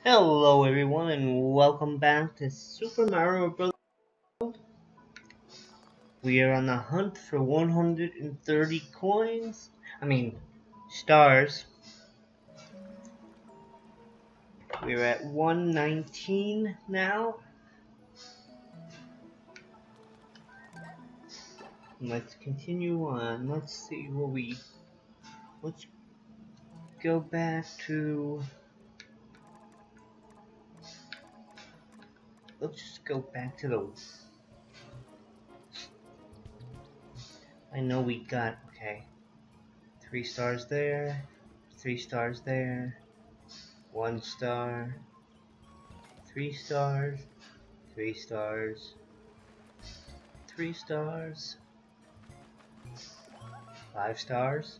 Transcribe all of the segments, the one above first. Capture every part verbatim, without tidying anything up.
Hello everyone and welcome back to Super Mario Bros. We are on the hunt for one hundred thirty coins. I mean, stars. We're at one nineteen now. Let's continue on. Let's see what we... Let's go back to... Let's just go back to the... I know we got... Okay. Three stars there. Three stars there. One star. Three stars. Three stars. Three stars. Five stars.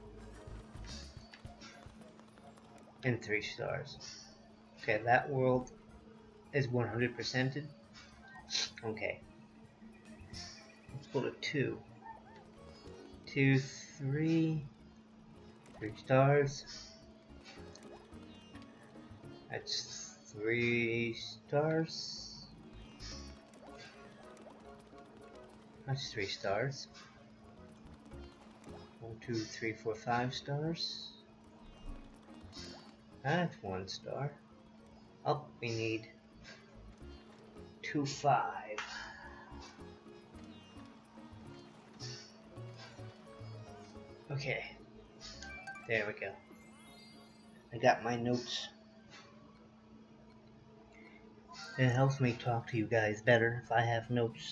And three stars. Okay, that world is one hundred percented. Okay. Let's go to two. Two, three. Three stars. That's three stars. That's three stars. One, two, three, four, five stars. That's one star. Oh, we need two, five. Okay. There we go. I got my notes. It helps me talk to you guys better if I have notes.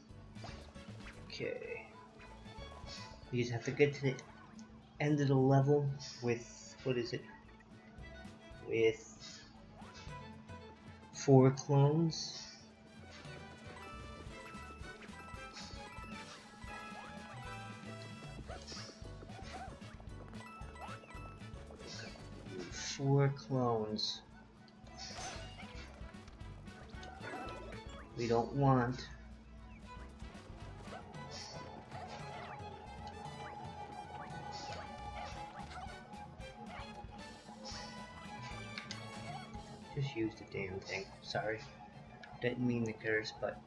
Okay. We just have to get to the end of the level with, what is it? With four clones. Four clones. We don't want just use the damn thing. Sorry. Didn't mean to curse, but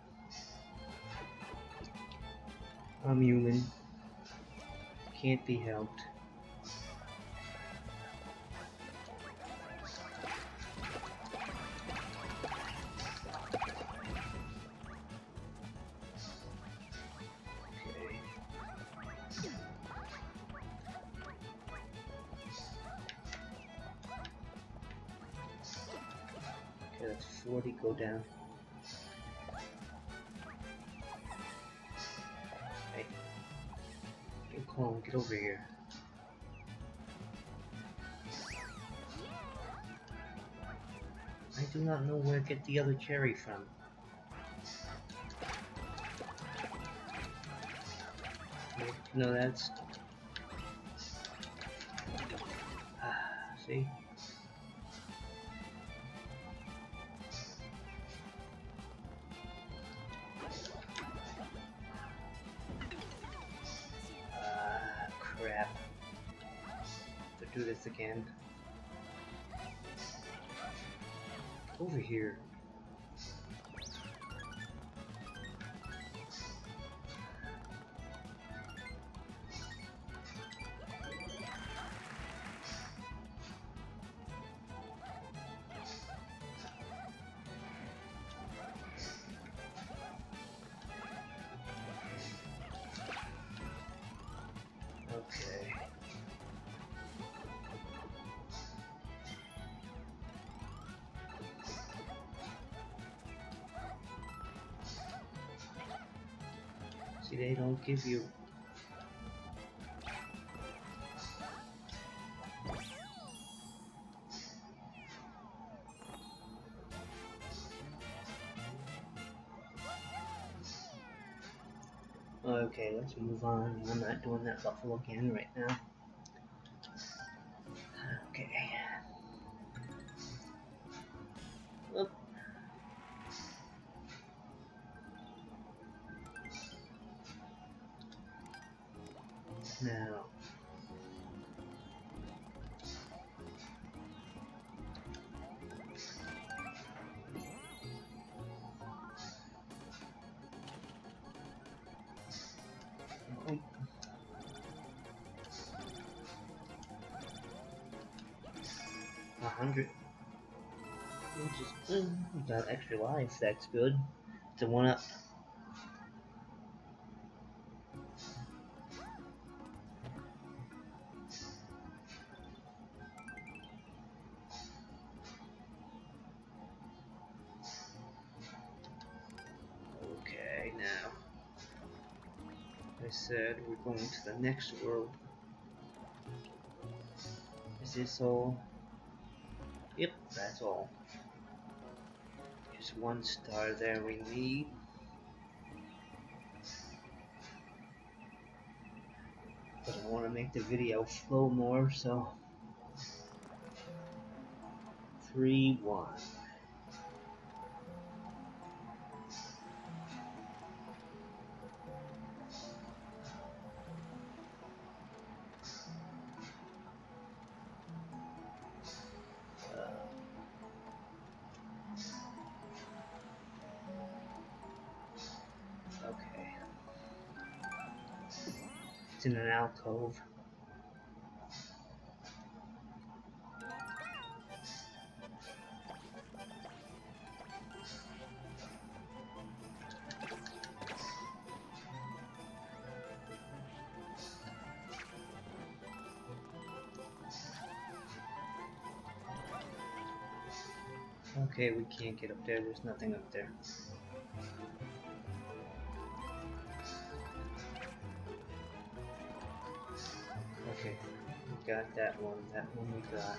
I'm human. Can't be helped. That's forty, go down. Hey. Get clone, get over here. I do not know where to get the other cherry from. No, that's... Ah, see? Crap. To do this again. Over here. Okay. See, they don't give you... Okay, let's move on. I'm not doing that buffalo again right now. Okay. Oop. Now. A hundred. Which is good. We got extra life, that's good. It's a one up. Okay, now. I said we're going to the next world. Is this all? Yep, that's all. Just one star there we need. But I want to make the video flow more, so three, one. Okay. It's in an alcove. Okay, we can't get up there. There's nothing up there. Okay, we got that one. That one we got.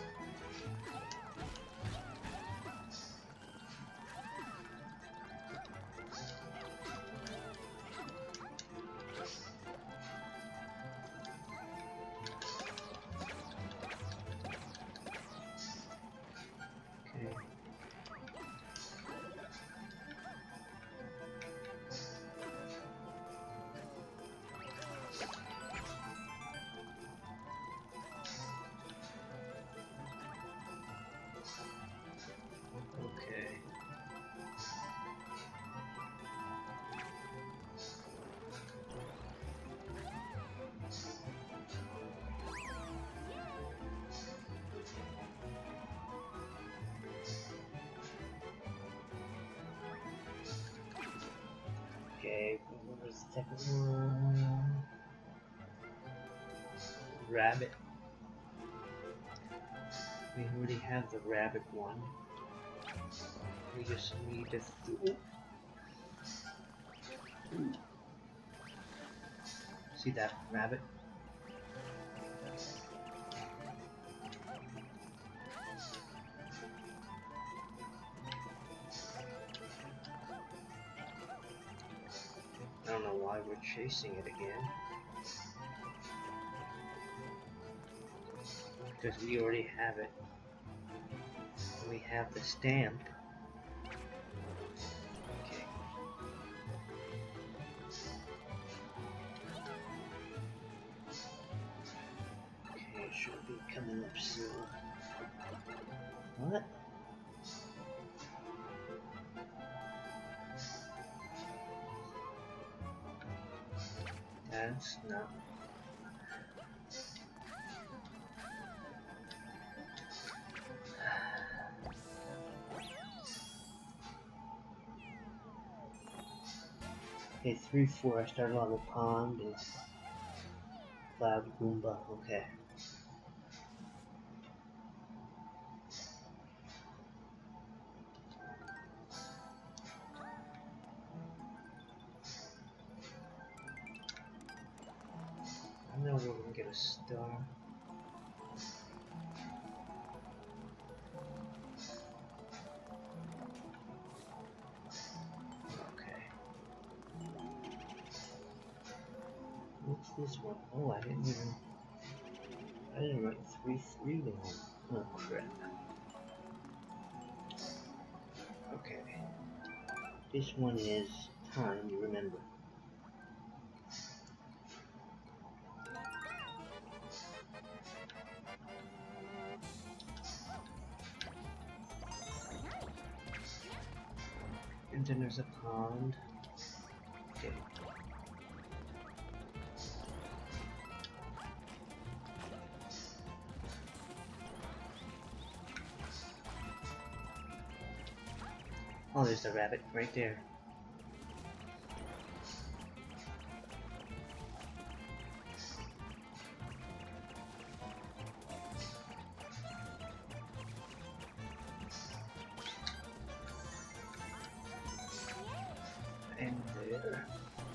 Okay. Okay. Okay, what was the second one? Rabbit. We already have the rabbit one. We just need to do. See that rabbit? I don't know why we're chasing it again. Because we already have it. We have the stamp. Okay. Okay, it should be coming up soon. What? That's not. Okay, three, four. I started on the pond and Cloud Goomba. Okay. I know we're gonna get a star. What's this one? Oh, I didn't even. I didn't write three three down. Oh crap. Okay. This one is time, you remember. And then there's a pond. Okay. Oh, there's the rabbit right there. And there.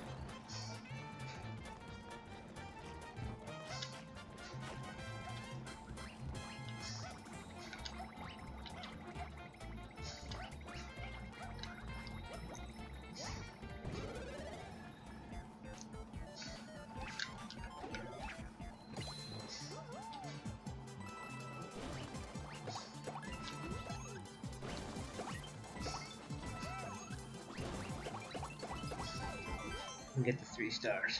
And get the three stars.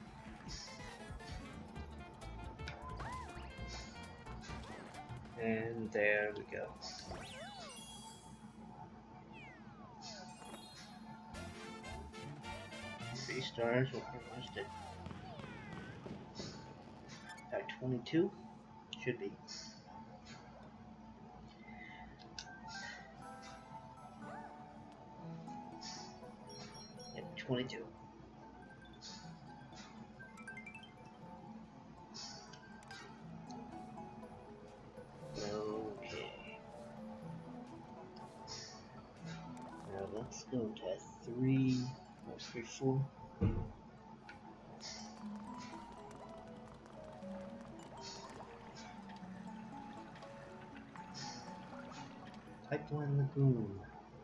And there we go. Three stars, what was it? At twenty-two? Should be. Yep, twenty-two. Let's go to three, or three, four. Pipeline Lagoon.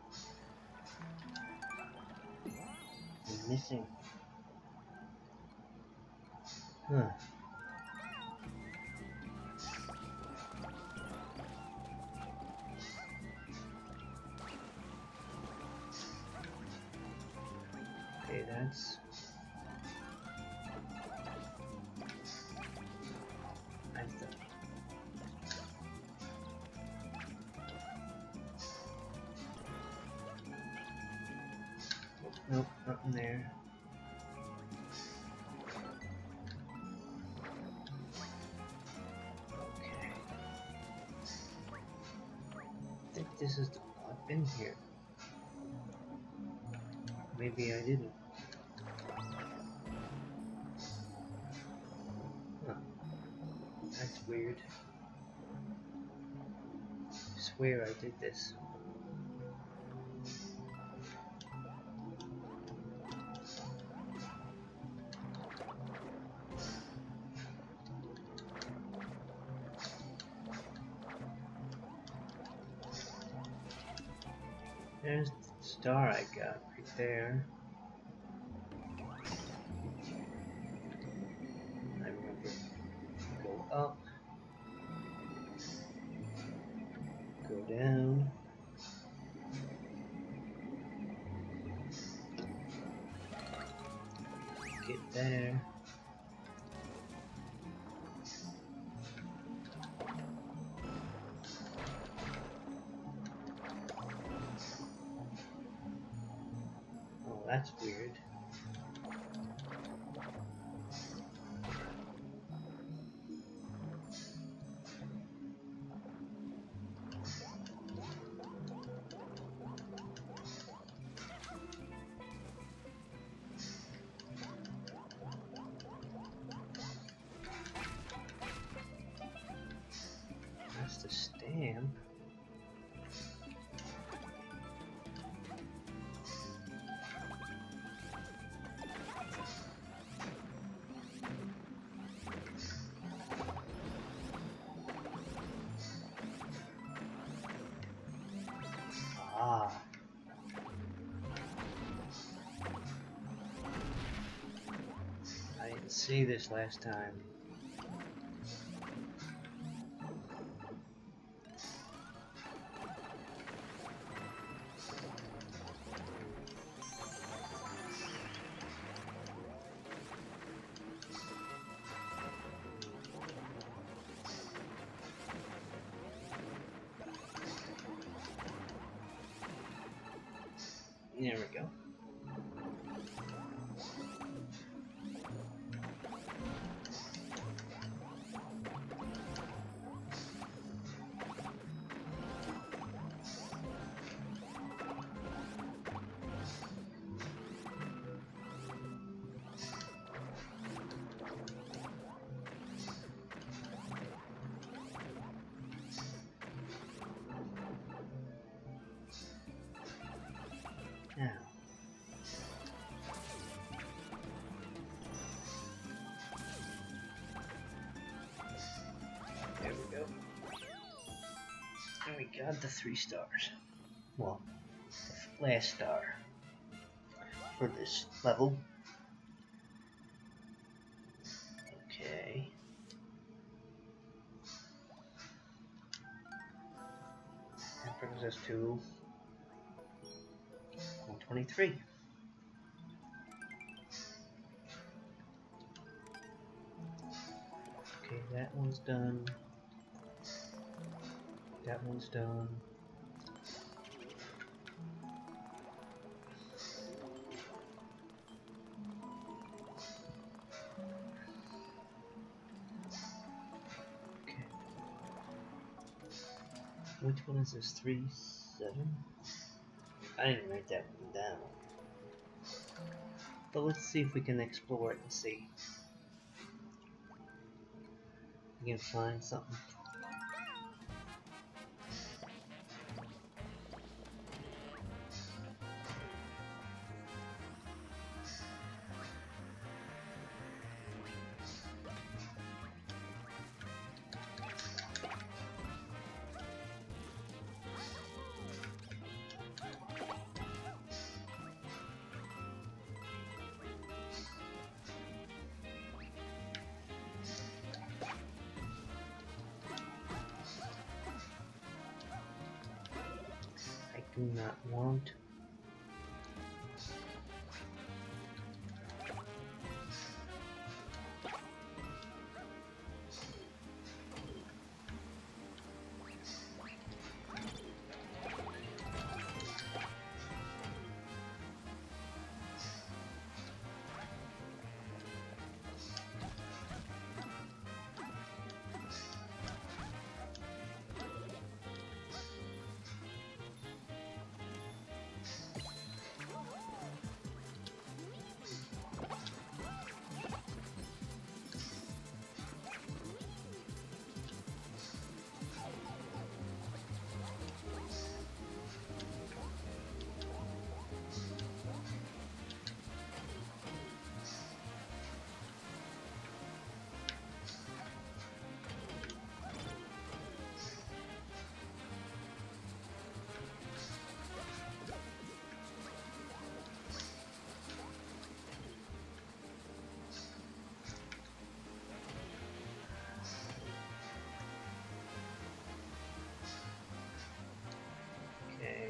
I'm missing. Huh. Okay, that's... I thought... Nope, nothing there. Okay. I think this is the... I've been here. Maybe I didn't. Huh. That's weird. I swear I did this. There's the star I got right there. I remember. Go up. Go down. Get there. Oh, that's weird. That's the stamp. Ah. I didn't see this last time. There we go. Now, there we go. And we got the three stars. Well, the last star for this level. Okay. That brings us to one twenty-three. Okay, that one's done. That one's done. Okay. Which one is this? Three, seven? I didn't write that one down. But let's see if we can explore it and see. We can find something. Do not want. Okay.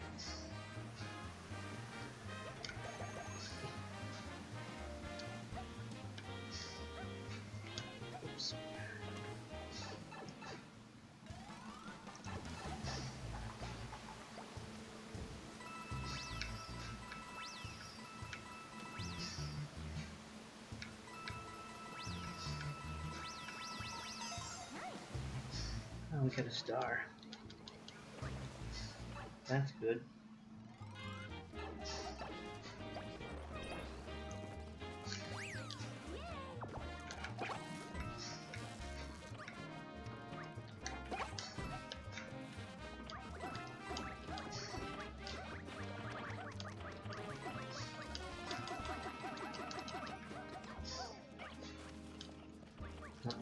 Oops. Oh, we got a star. That's good. Uh-uh.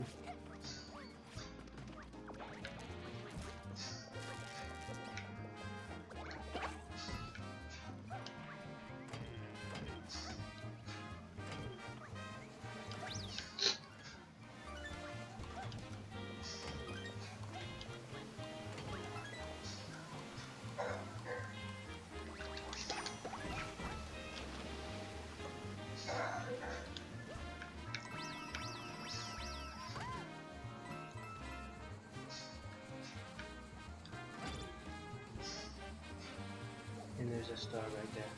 And there's a star right there.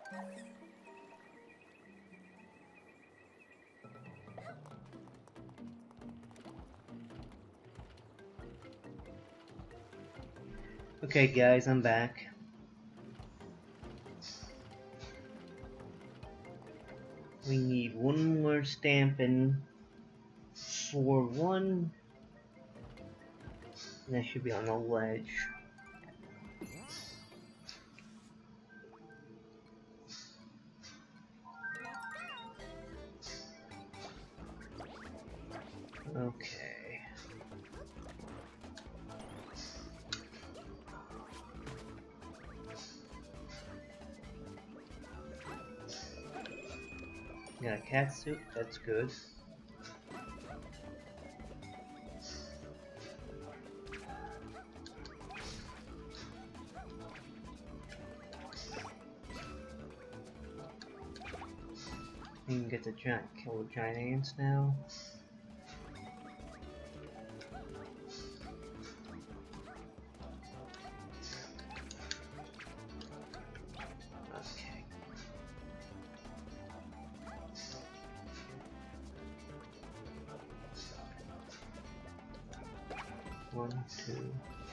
Okay guys, I'm back. We need one more stamping for one. And that should be on the ledge. Okay. Got a cat suit, that's good. You can get the giant kill the giant ants now. Okay. One, two.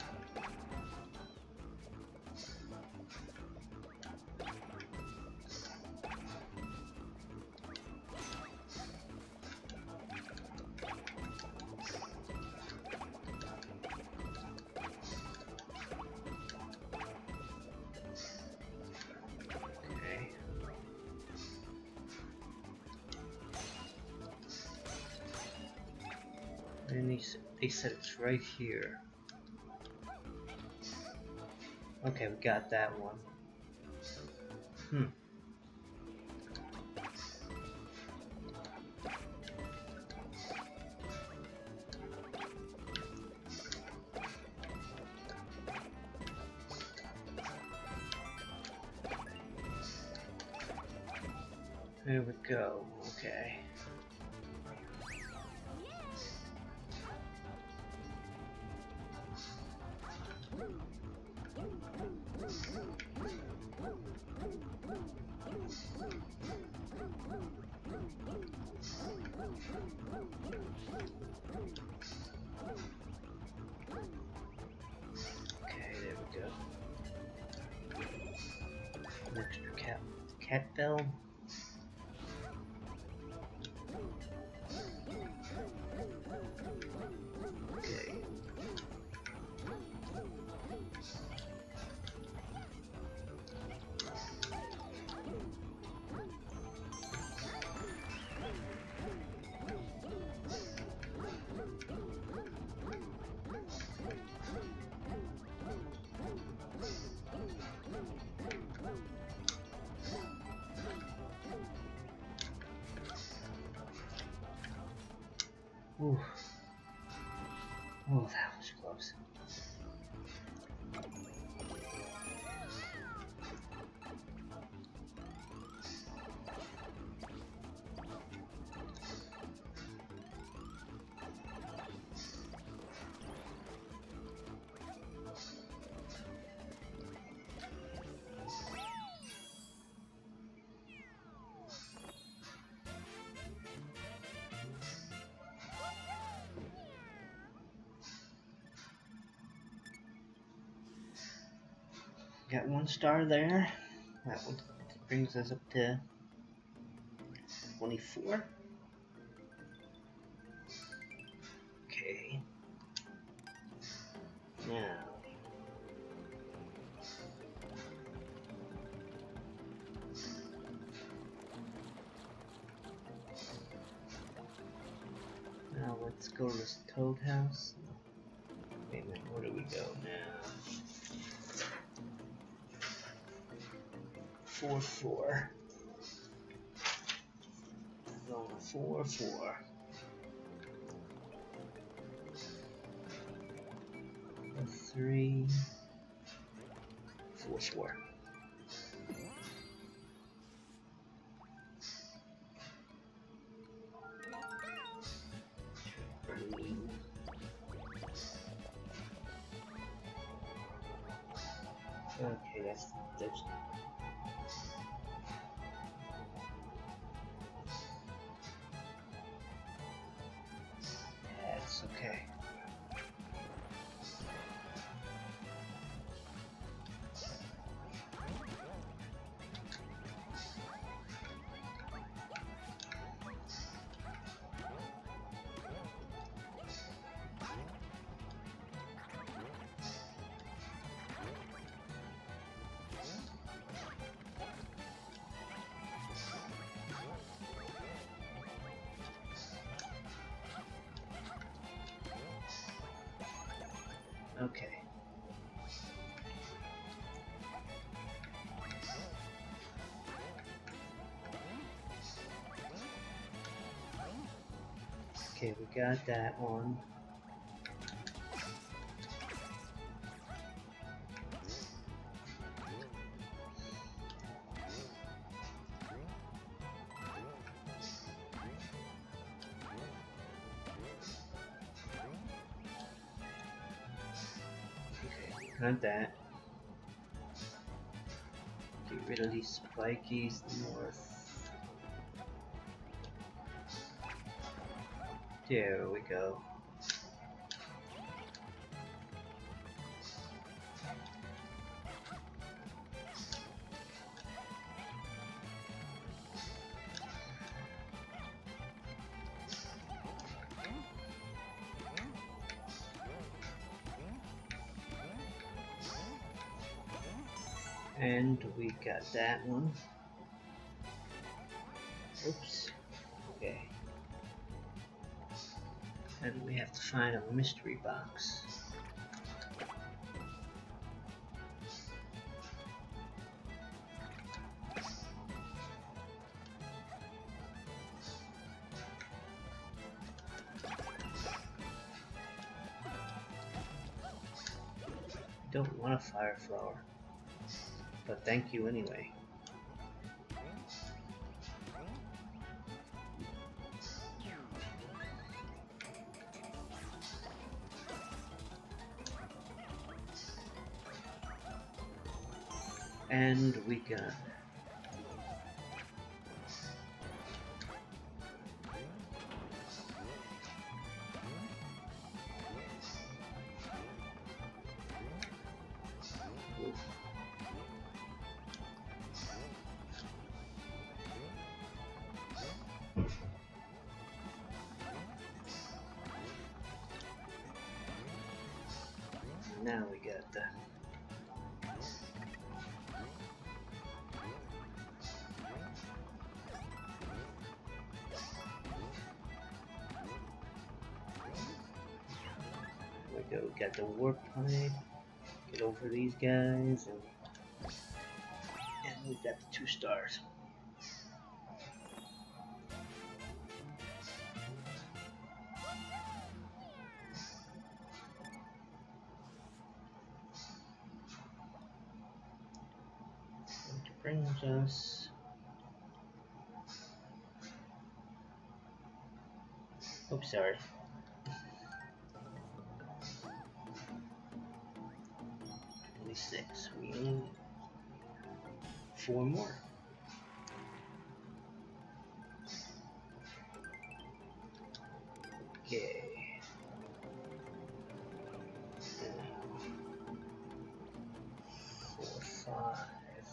And they, they said it's right here. Okay, we got that one. Hmm. There we go. Okay. Okay, there we go. An extra cat cat bell. Okay. Ooh. Oh, that was close. Got one star there. That one brings us up to twenty-four. Okay. Now. Now let's go to this Toad house. Wait a minute, where do we go now? Four four. Going four four. Three four four. Okay, that's that's Okay. Okay, we got that one. Okay, got that. Get rid of these spikies north. There we go. And we got that one. Oops. Okay. And we have to find a mystery box. Don't want a fire flower, but thank you anyway. And we got now we got the we go, we got the warp pipe. Get over these guys, and and we got the two stars. Which brings us oh sorry. Six. We need four more. Okay. Four, five.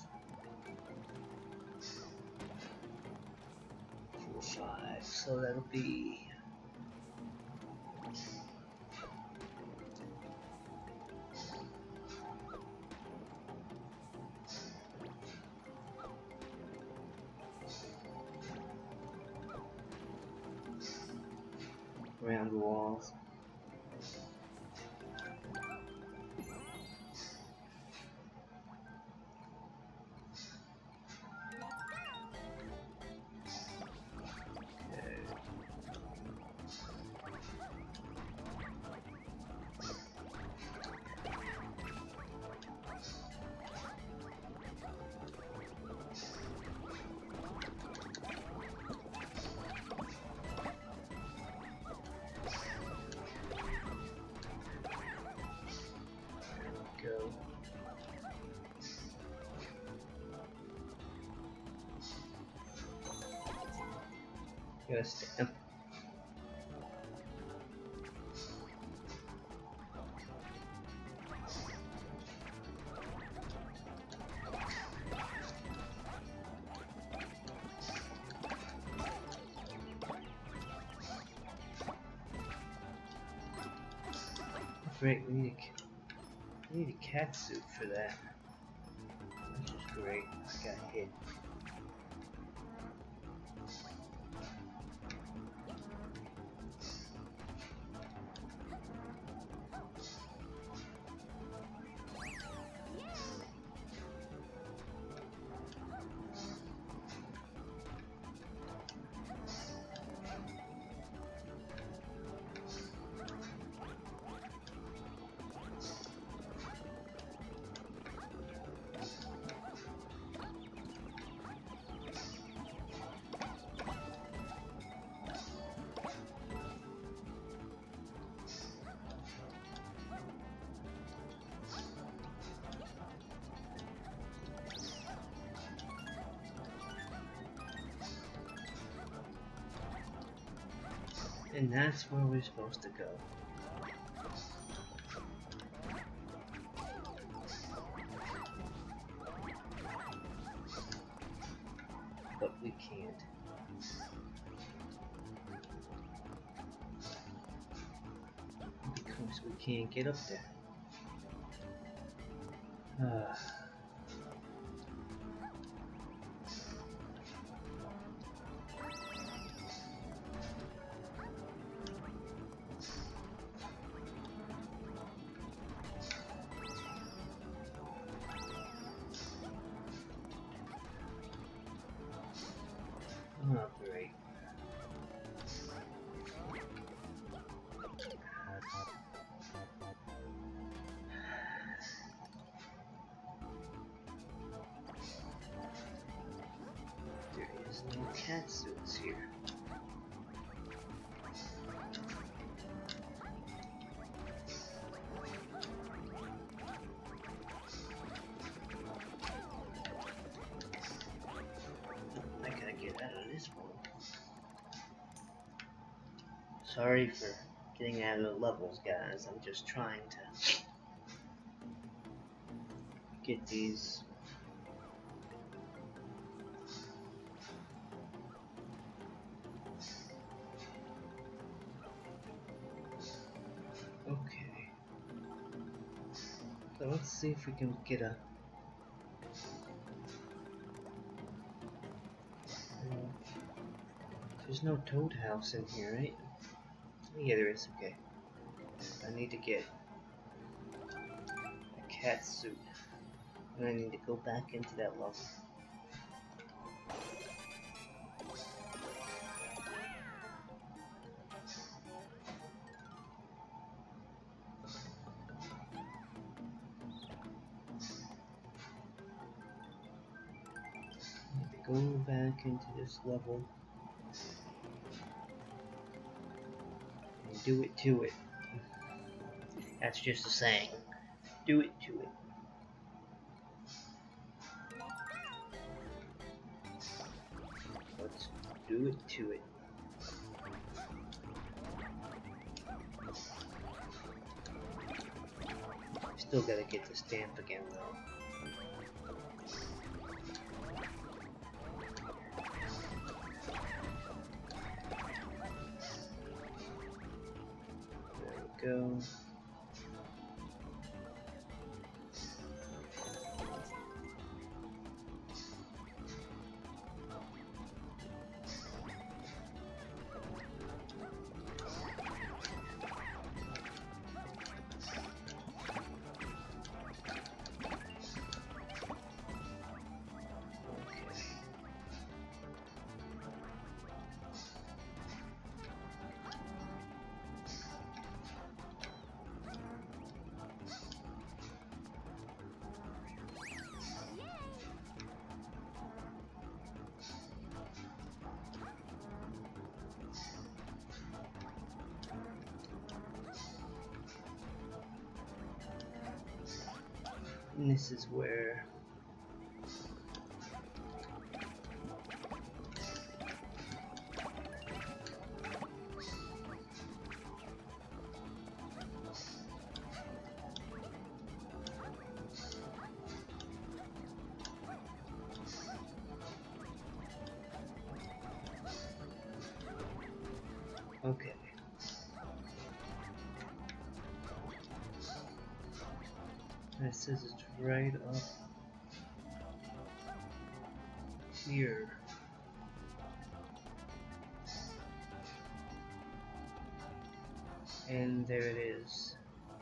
Four, five. So that'll be around the walls. Okay. Go. Get a stamp. Great, we need a We need a cat suit for that. Which is great. I got hit. And that's where we're supposed to go. But we can't. Because we can't get up there. Uh, oh, great. There is no cat suits here. I gotta get out of this one. Sorry for getting out of the levels, guys. I'm just trying to get these. Okay. So let's see if we can get a. There's no Toad House in here, right? Yeah, there is. Okay. I need to get a cat suit. And I need to go back into that level. Go back into this level and do it to it. That's just a saying. Do it to it. Let's do it to it. Still gotta get the stamp again though. Go. And this is where okay. It says it's right up here. And there it is.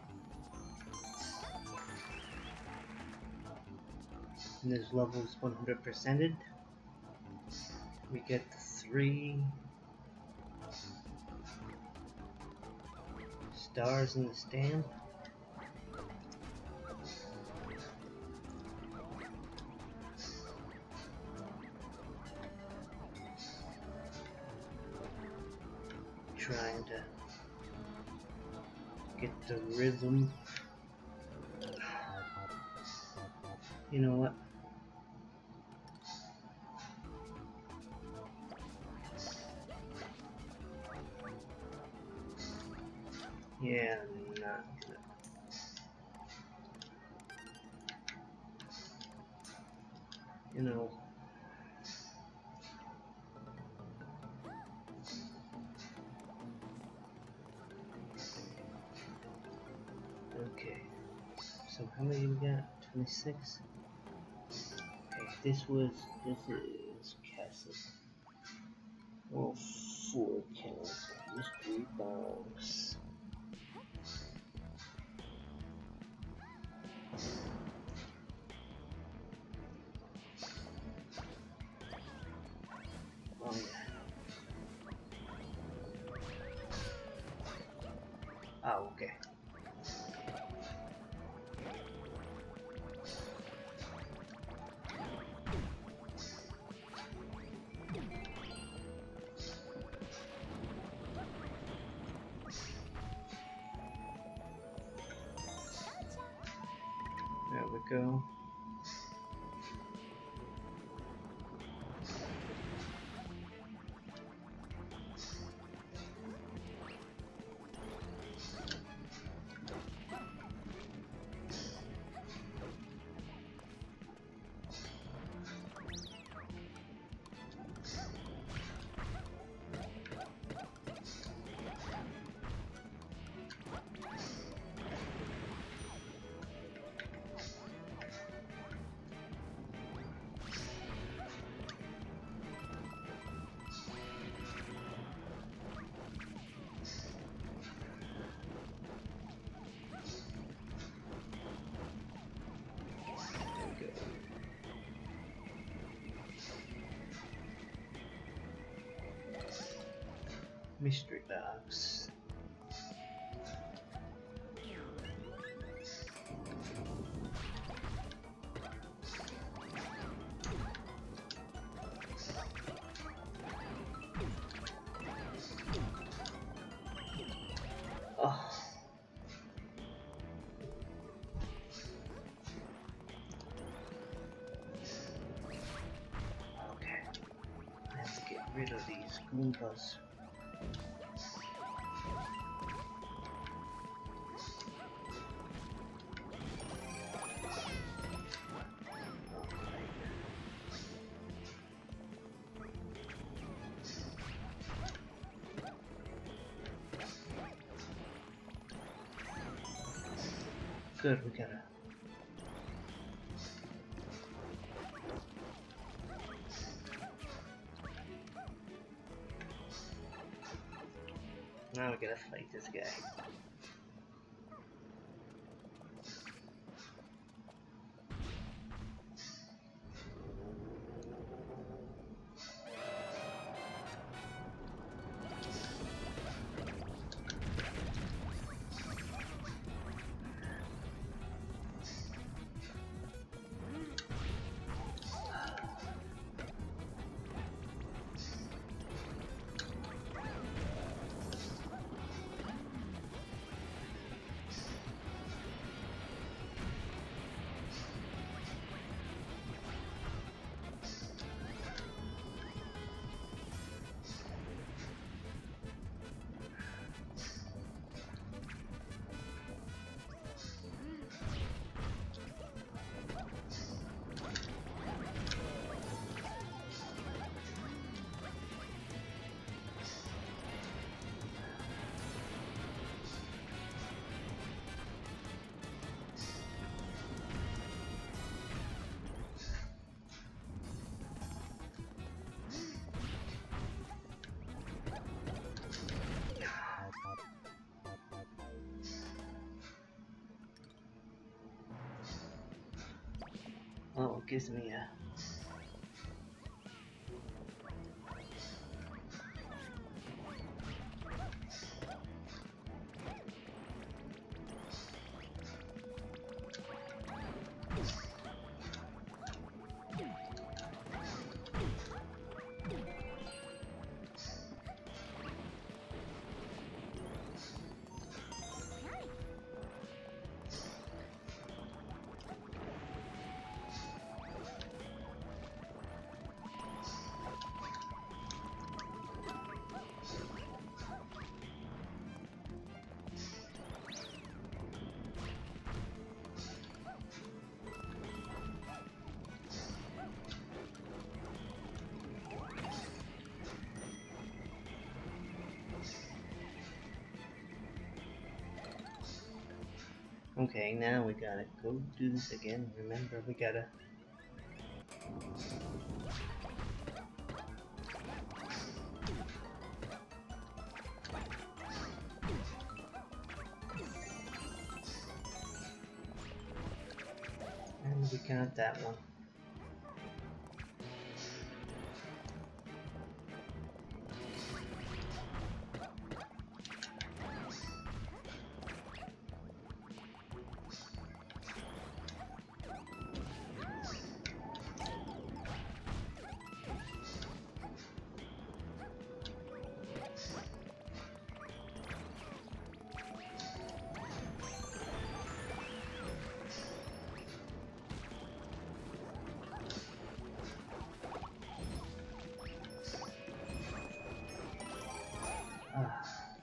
And this level is one hundred percented. We get the three stars in the stamp. Trying to get the rhythm. You know what? Yeah, not good. You know. Okay. So how many we got? twenty-six? Okay, this was, this is Castle. Well, four counts. Mystery box. Oh yeah. Oh, okay. There we go. Mystery box. Oh. Okay. I have to get rid of these Goombas. Good, we got it. Now we gotta fight this guy. Oh, it gives me a... Okay, now we gotta go do this again. Remember, we gotta... And we got that one. Ah.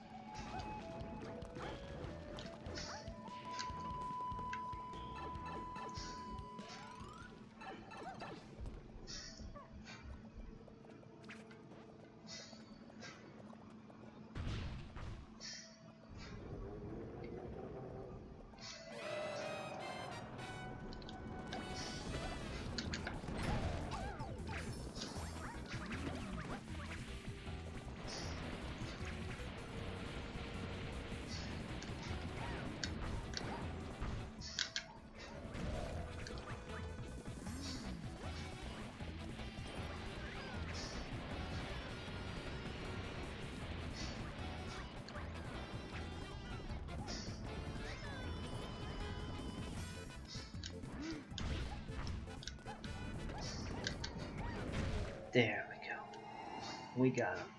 There we go. We got him.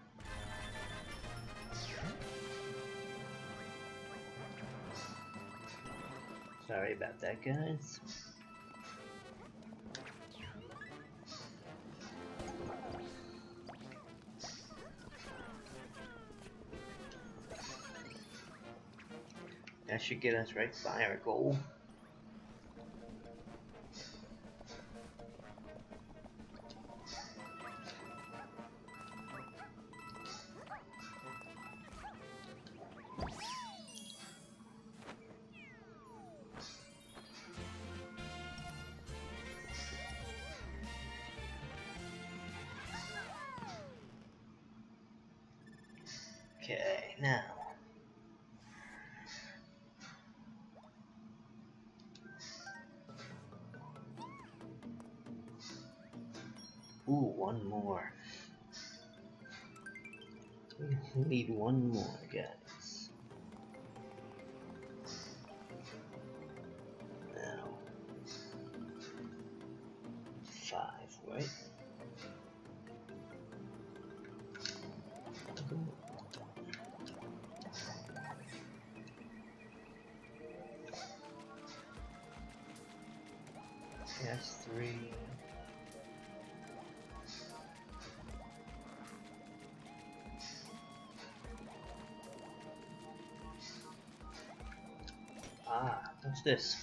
Sorry about that, guys. That should get us right by our goal. Okay, now. Ooh, one more. We need one more, guys. Now. Five, right? Yes, three. Ah, what's this?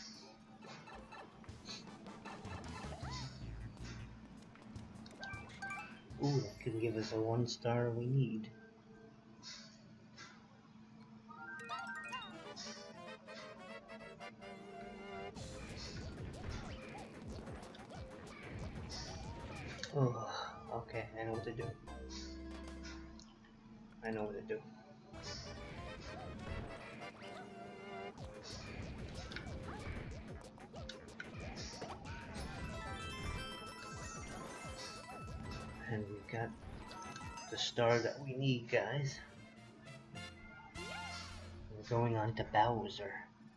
Ooh, that can give us a one star we need. Oh, okay, I know what to do. I know what to do. And we got the star that we need, guys. We're going on to Bowser.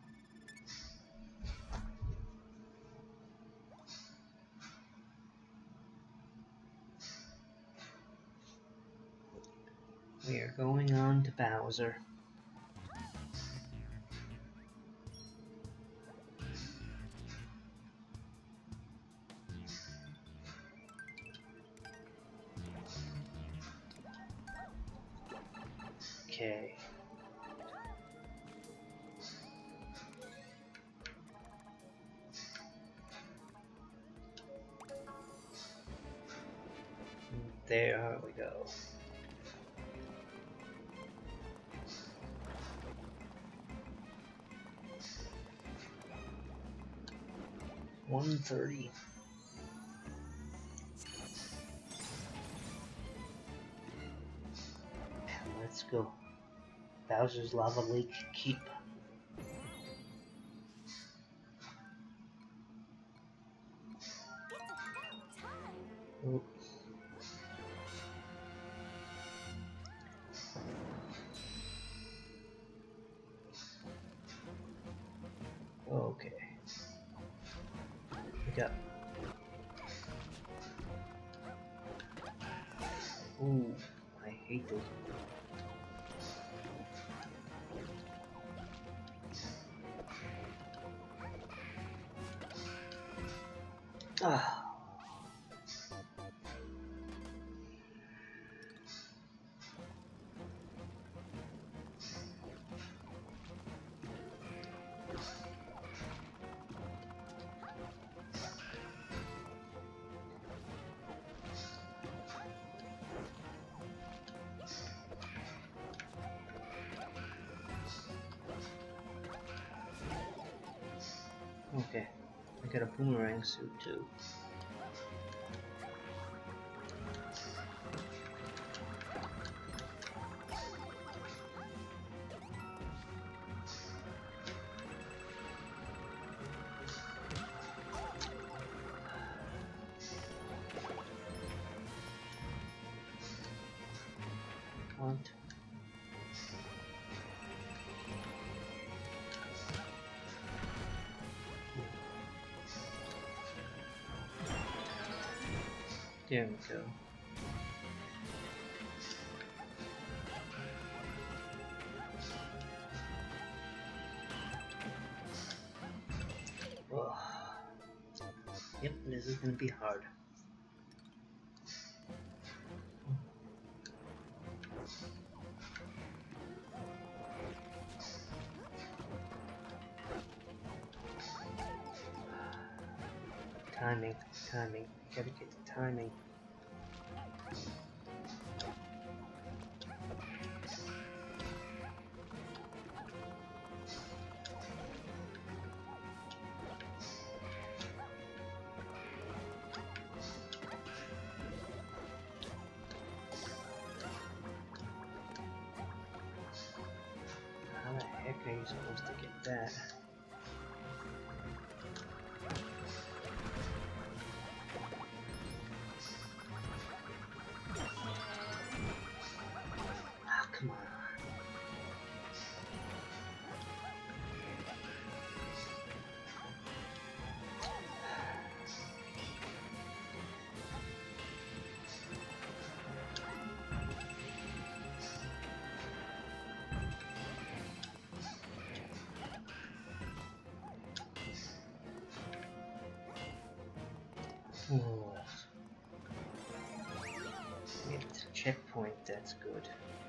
We are going on to Bowser. Okay. There we go. one thirty. Let's go. Bowser's Lava Lake Keep. Oh. Okay. We got. Ooh, I hate those. Ah. Okay, I got a boomerang suit too. What? There we go. Oh. Yep, this is gonna be hard. Timing, timing, gotta get the timing. How the heck are you supposed to get that? Ah, come on. Oh. Get the checkpoint, that's good.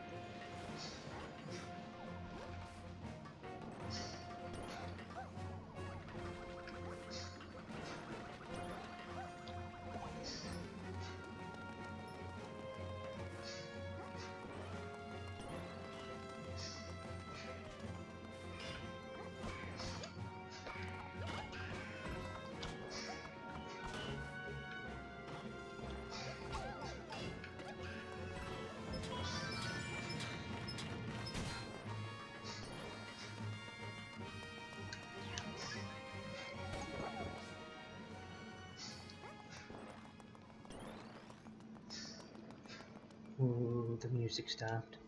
Ooh, the music stopped.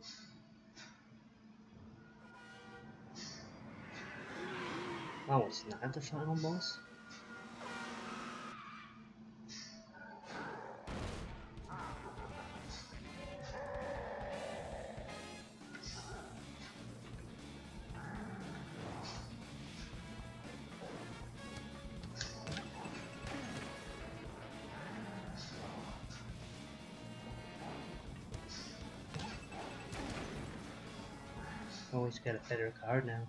Oh, it's not the final boss? Always got a better card now.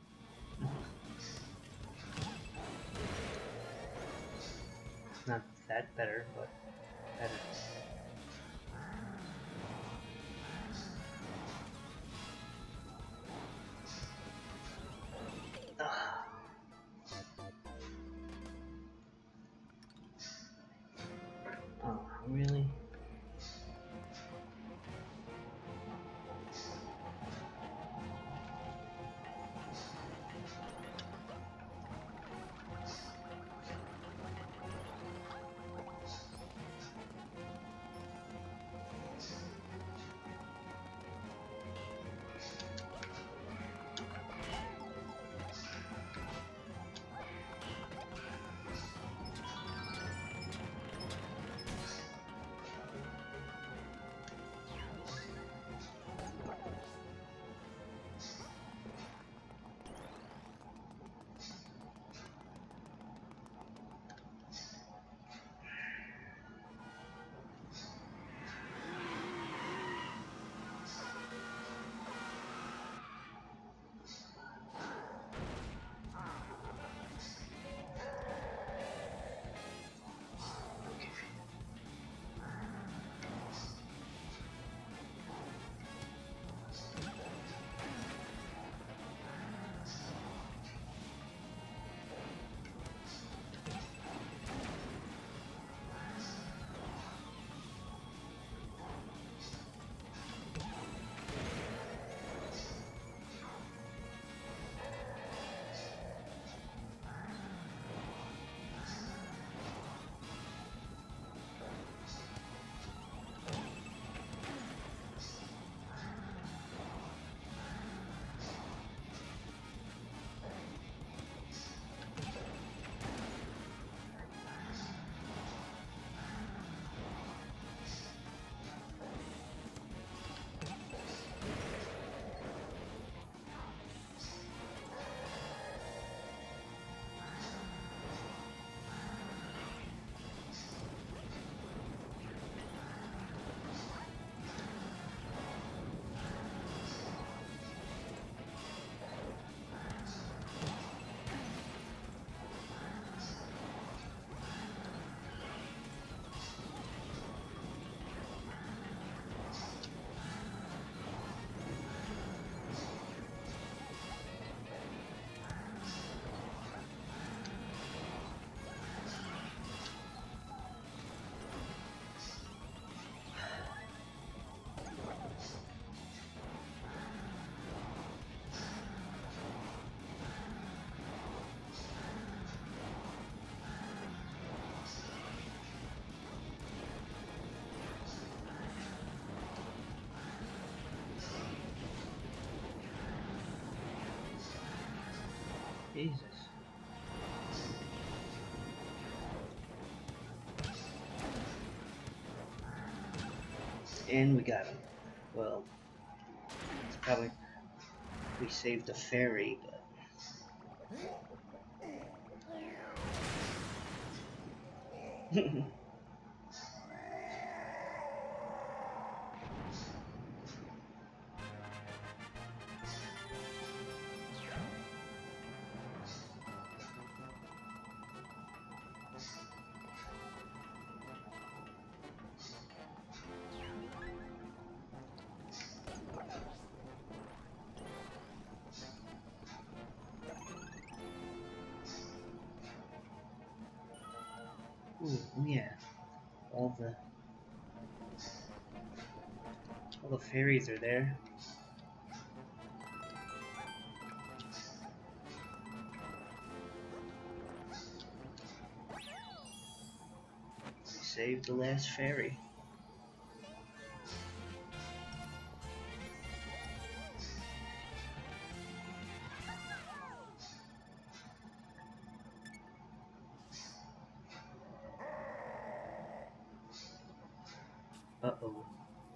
Not that better, but better. Jesus. And we got him. Well, it's probably we saved the fairy, but ooh, yeah, all the all the fairies are there. We saved the last fairy. Uh-oh.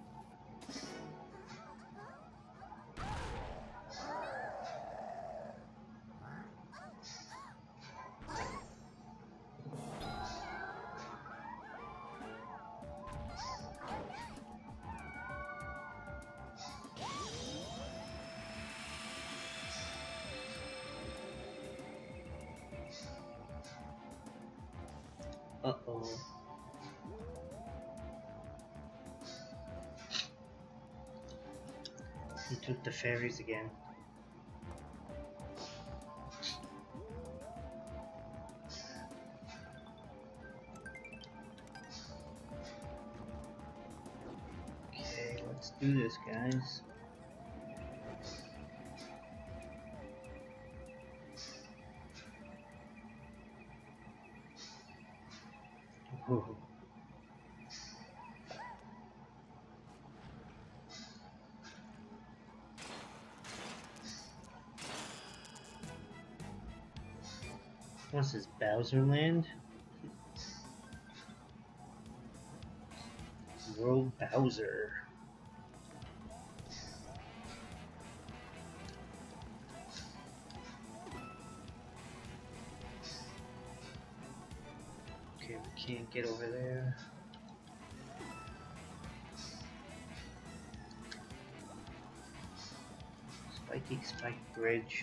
Uh-oh. He took the fairies again. Okay, let's do this, guys. Ooh. What's this, Bowser Land? World Bowser. Okay, we can't get over there. Spiky Spike Bridge.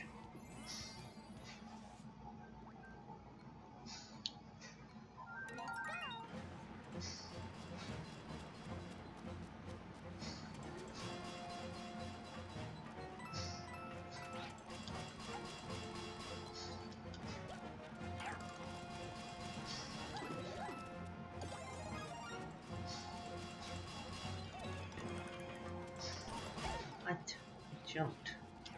What? It jumped.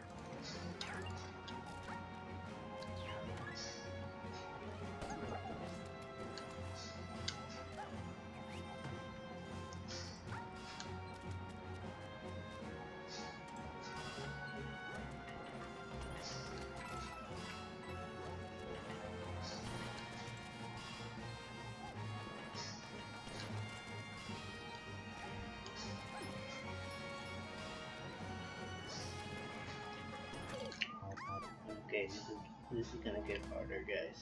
Okay, this is, this is gonna get harder, guys.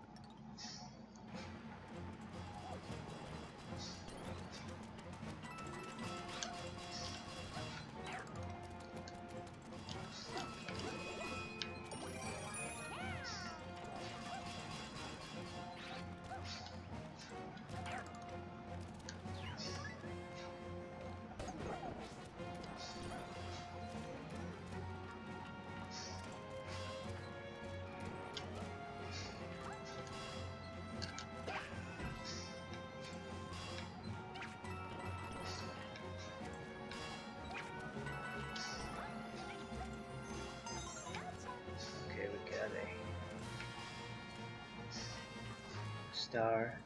Okay, we got a star.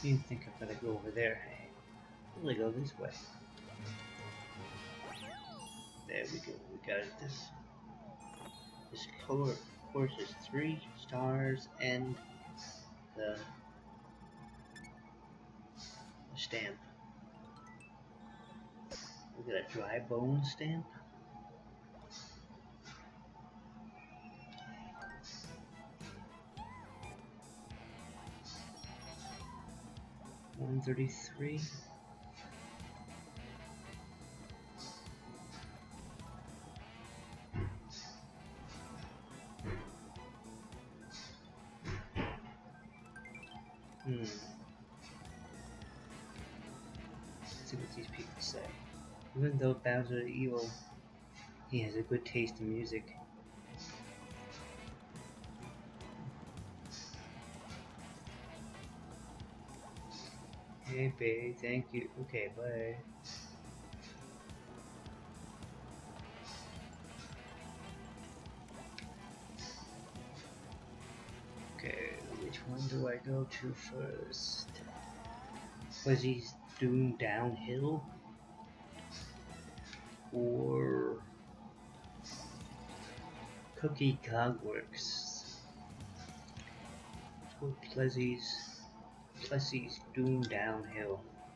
You think I'm gonna go over there? Hey, I'm gonna go this way. There we go. We got it. This this course course is three stars and the, the stamp. We got a dry bone stamp. one thirty-three. Hmm. Let's see what these people say. Even though Bowser is evil, he has a good taste in music. Hey babe, thank you. Okay, bye. Okay, which one do I go to first? Was he doing downhill? Or Cookie Cogworks? Or Plessy's Plessy's doing downhill.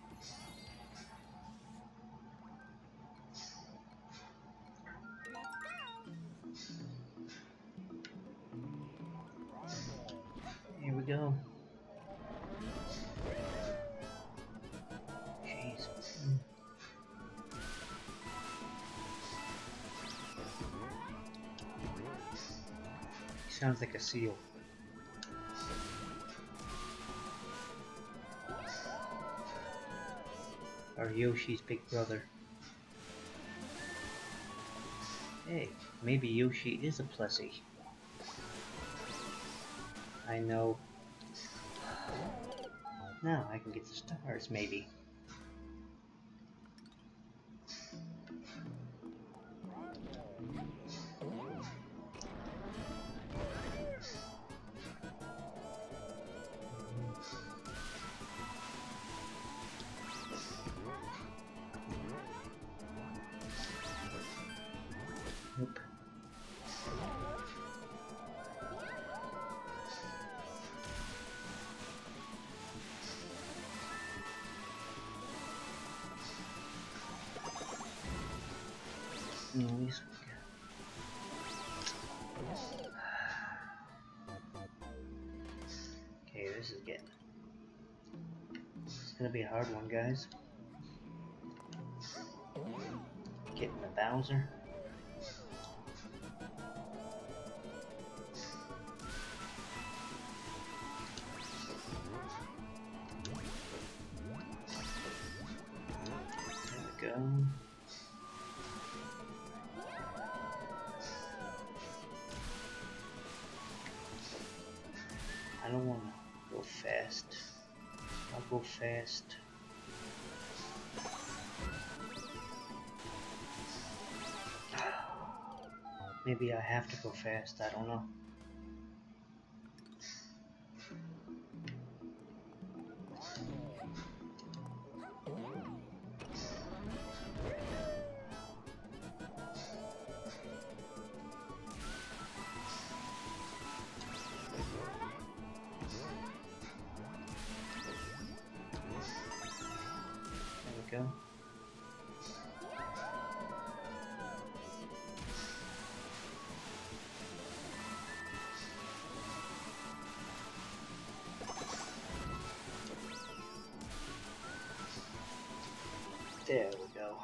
Here we go. Jeez. Mm. He sounds like a seal. Or Yoshi's big brother. Hey, maybe Yoshi is a Plessy. I know. Now I can get the stars, maybe. Nope. At least we got. Okay, this is getting. It's gonna be a hard one, guys. Getting the Bowser. There we go. I don't want to go fast. I'll go fast. Maybe I have to go fast, I don't know. There we go. There we go.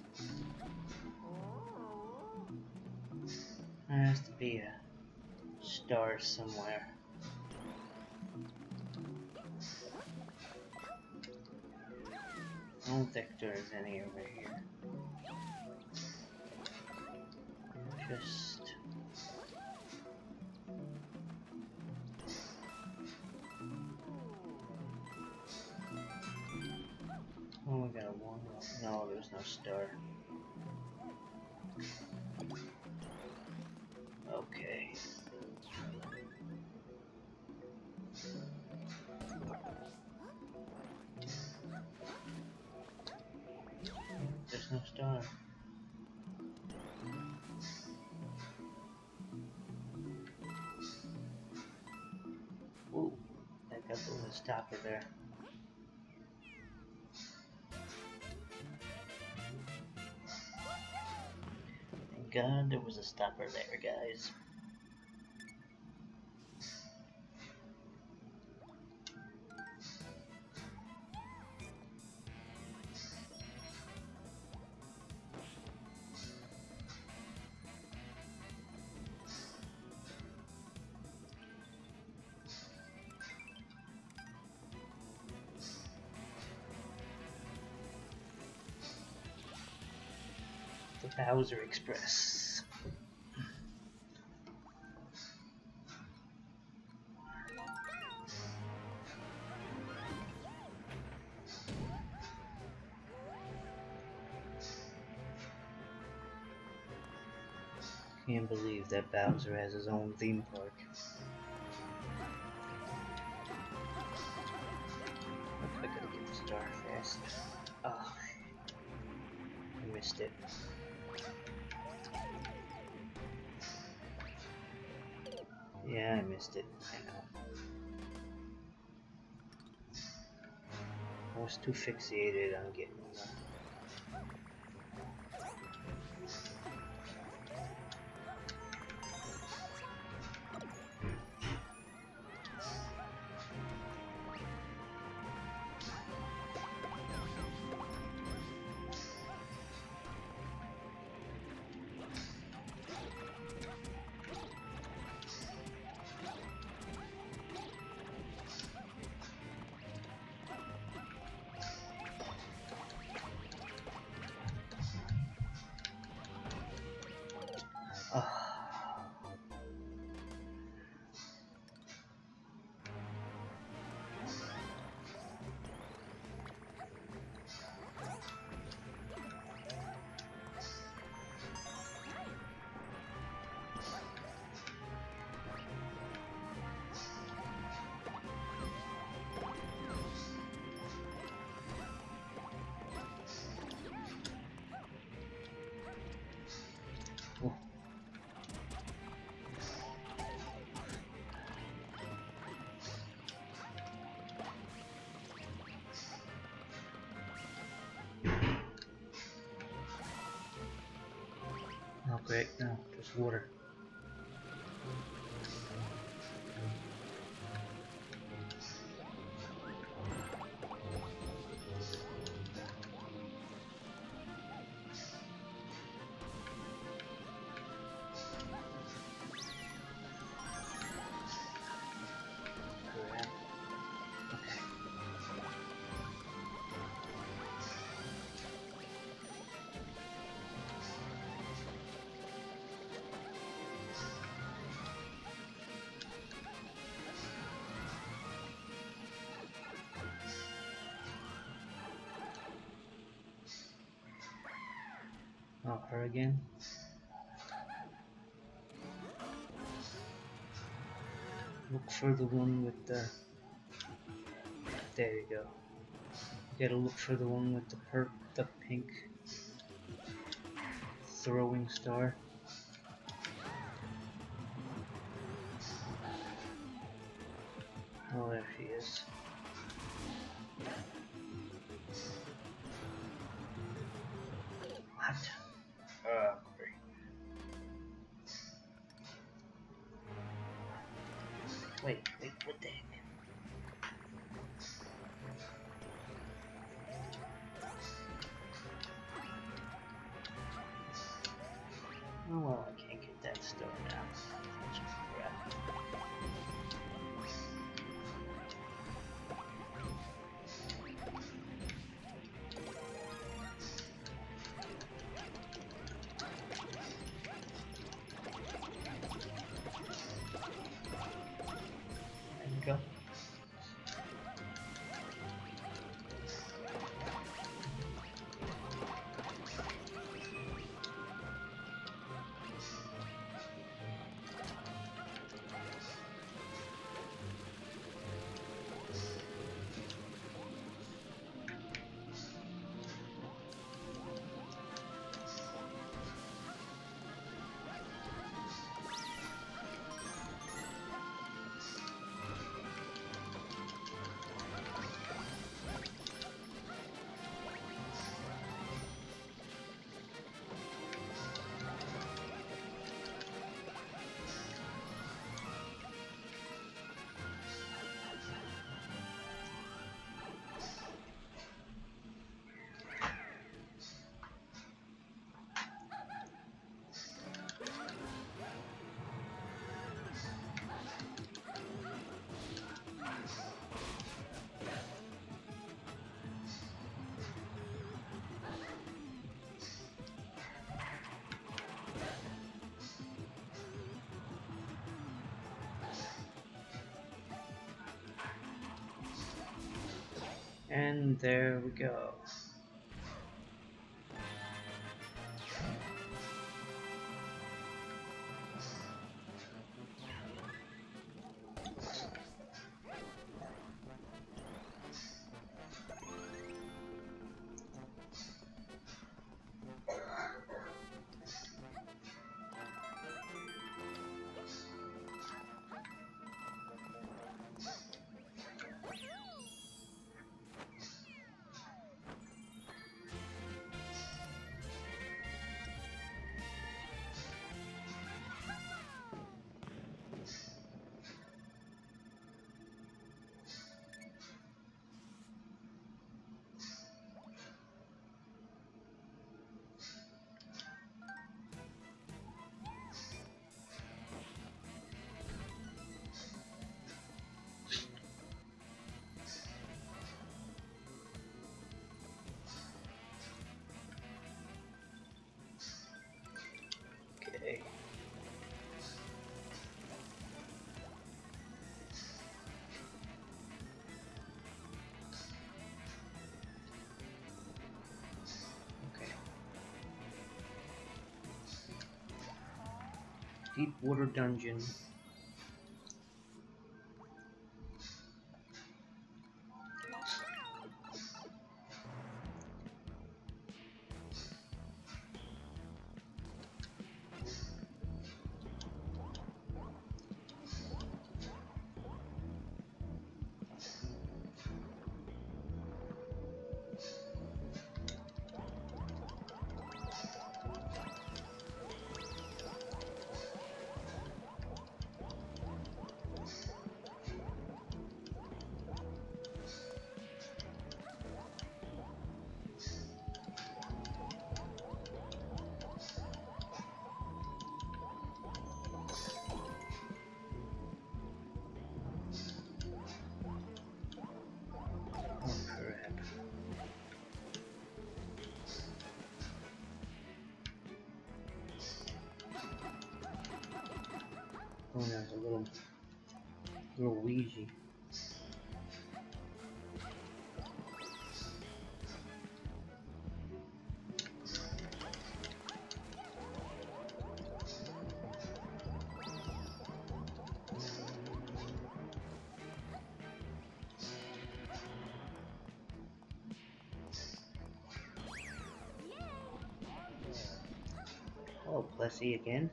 There has to be a stars somewhere. I don't think there's any over here. Just... Oh, we got a one. No, there's no star. Okay. There's no star. Ooh, I got the little stopper there. Thank God there was a stopper there, guys. The Bowser Express. Can't believe that Bowser has his own theme park. I gotta get the star fast. Oh, I missed it. Yeah, I missed it. I know. I was too fixated on getting the... Oh. Oh great, no, just water. Crap. Okay. Oh, her again? Look for the one with the... There you go. You gotta look for the one with the per the pink throwing star. Oh, there she is. What? Uh, great. Wait, wait, what the heck? Oh well, I can't get that star now. Crap. go. And there we go. Okay. Okay. Deep water dungeon. Oh, there's a little, little Ouija. Oh, Plessy again.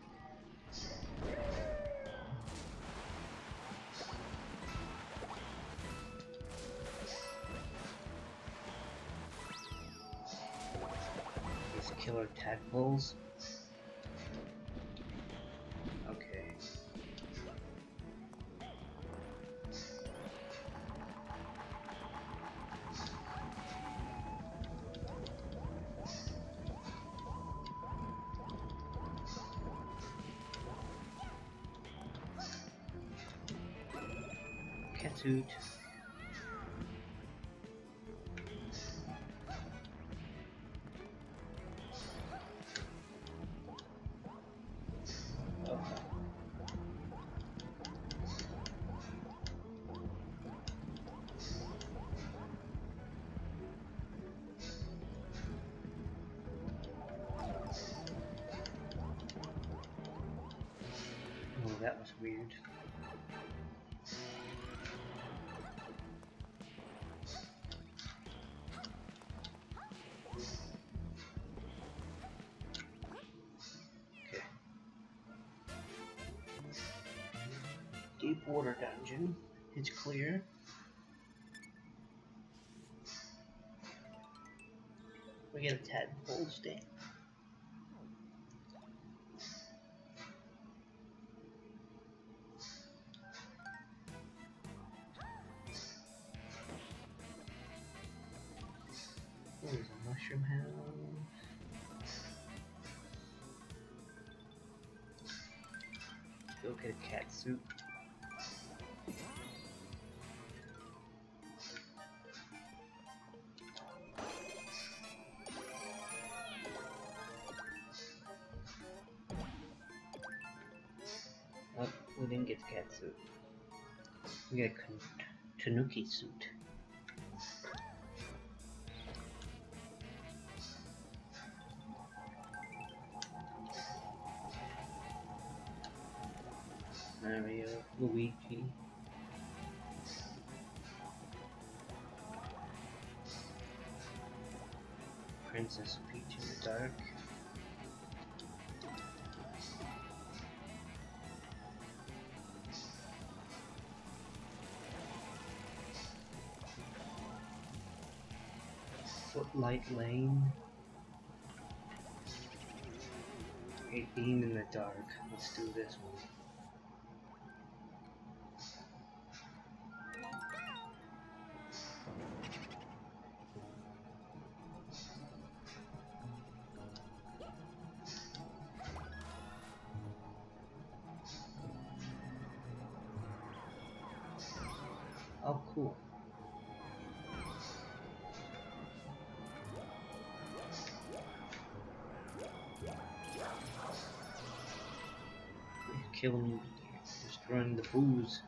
These killer tadpoles. Okay. Catsuit. weird. Okay. Deep water dungeon. It's clear. We get a tadpole stamp. There's a mushroom house. Go get a cat suit. Oh, we didn't get the cat suit. We get a Tanuki suit. Mario, Luigi. Princess Peach in the dark. Footlight Lane. A beam in the dark. Let's do this one. Oh, cool. Killing you, destroying the booze.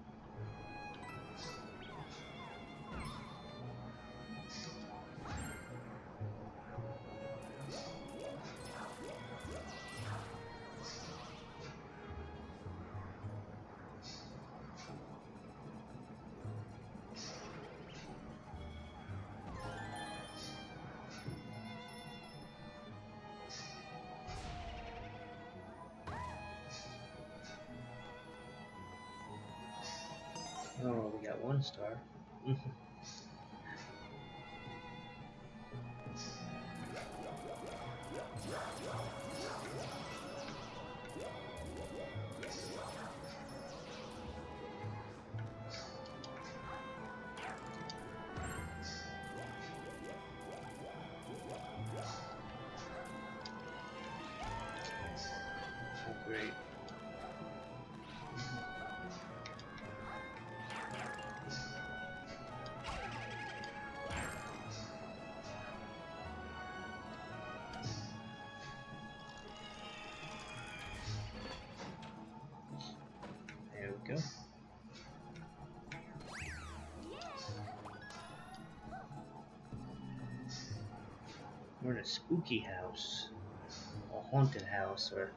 Oh, we got one star. Oh, great. There we go. We're in a spooky house. A haunted house, or...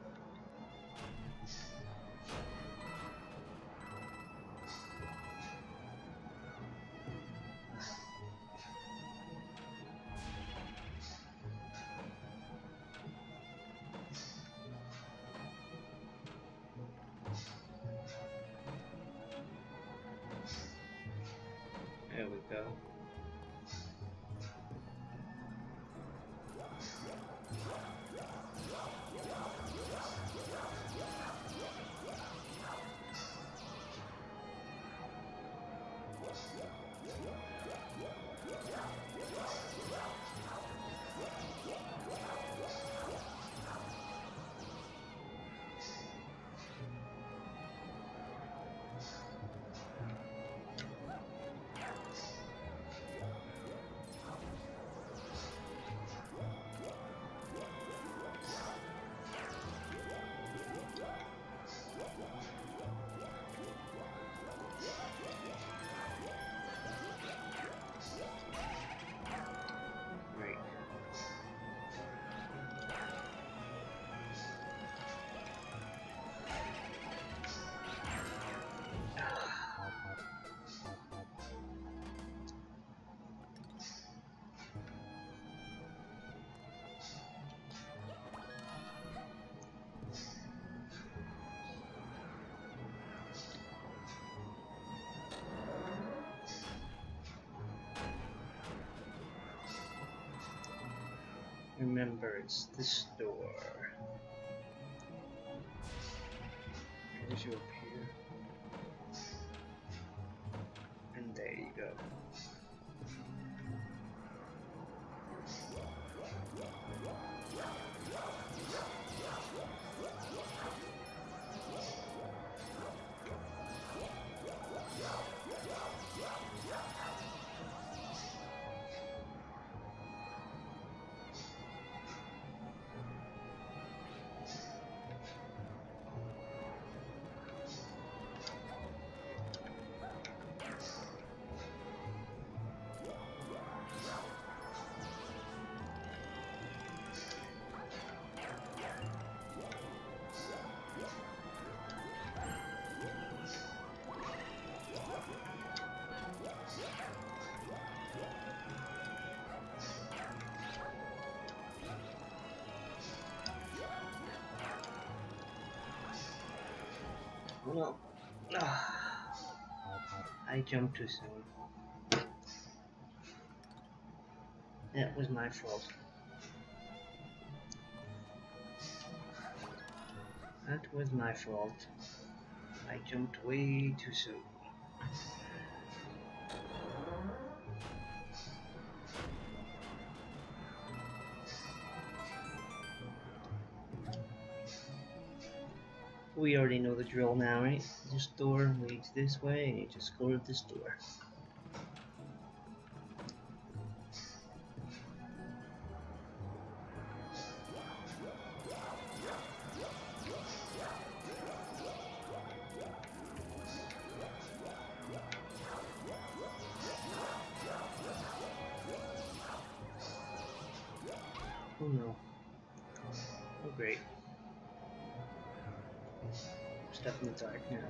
There we go. Remember, it's this door. There's you up here. And there you go. No. Ah, I jumped too soon. That was my fault. That was my fault. I jumped way too soon. We already know the drill now, right? This door leads this way, and you just go to this door. Oh no. Oh great. Stuck in the dark now.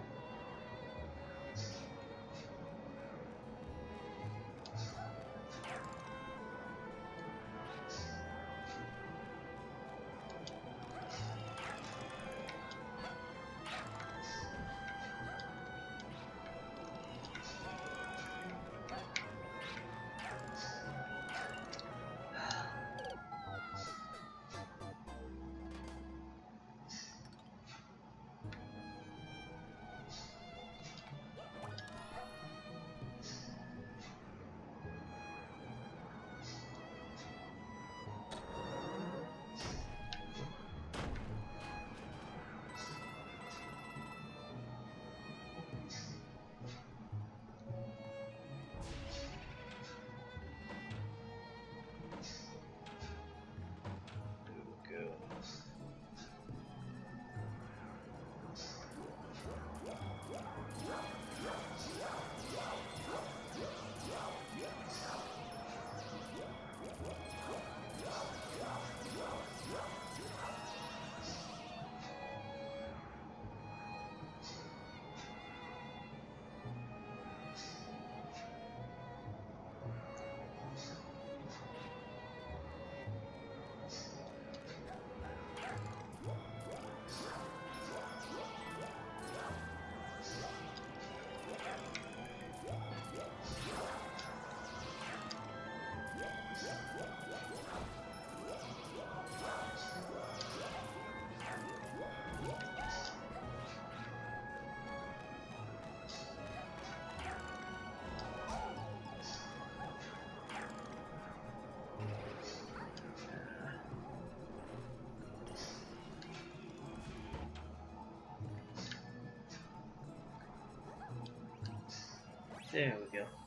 There we go.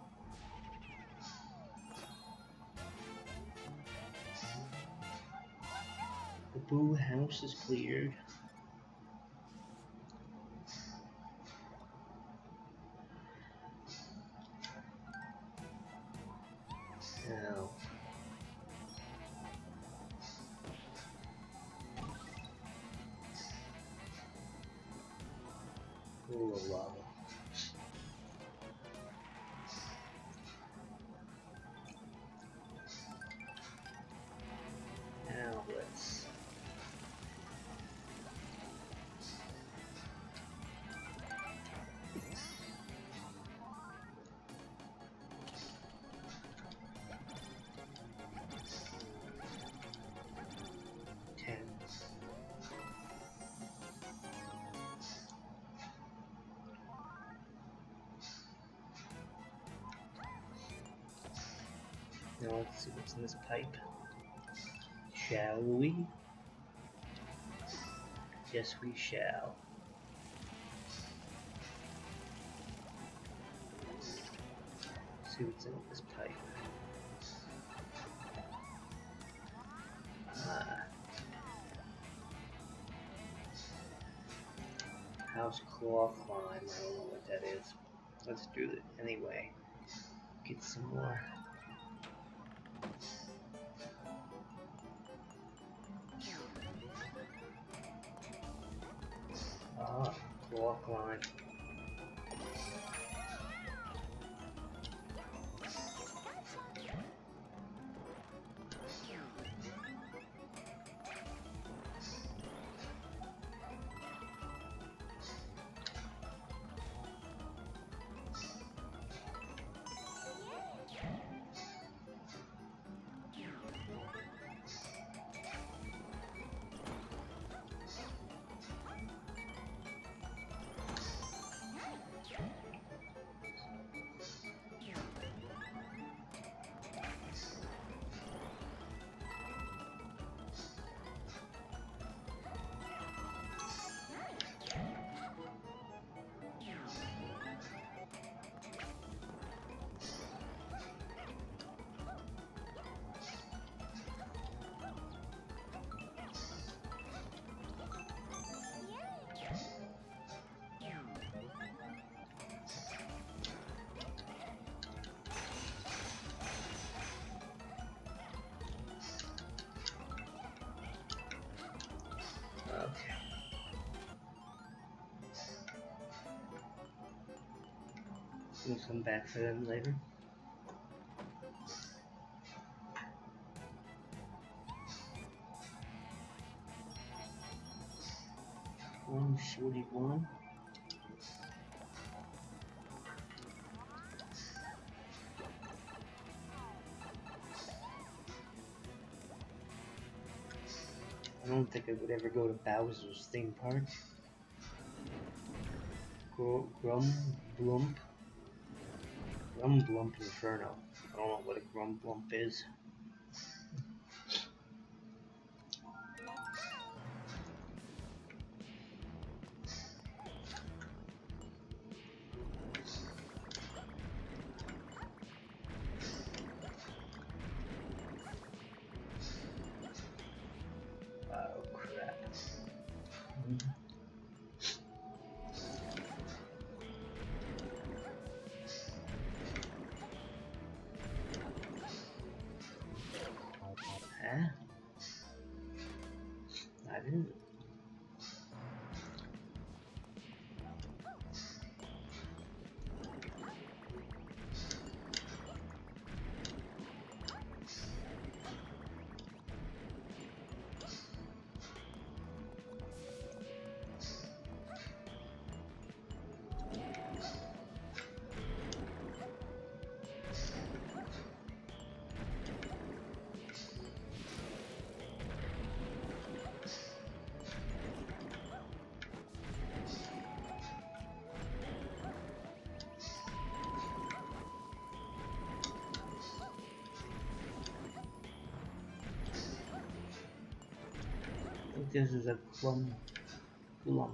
The Boo house is cleared. Now, pool of lava. Now let's Now let's see what's in this pipe. Shall we? Yes, we shall. See what's in this pipe. Ah. House claw climb. I don't know what that is. Let's do it anyway. Get some more. Ah, claw climb. Okay. We'll come back for them later. one forty-one. I don't think I would ever go to Bowser's theme park. Grum Blump. Grum Blump Inferno. I don't know what a Grum Blump is. Oh crap. Mm-hmm. Huh? I didn't. I think this is a Grum Blump.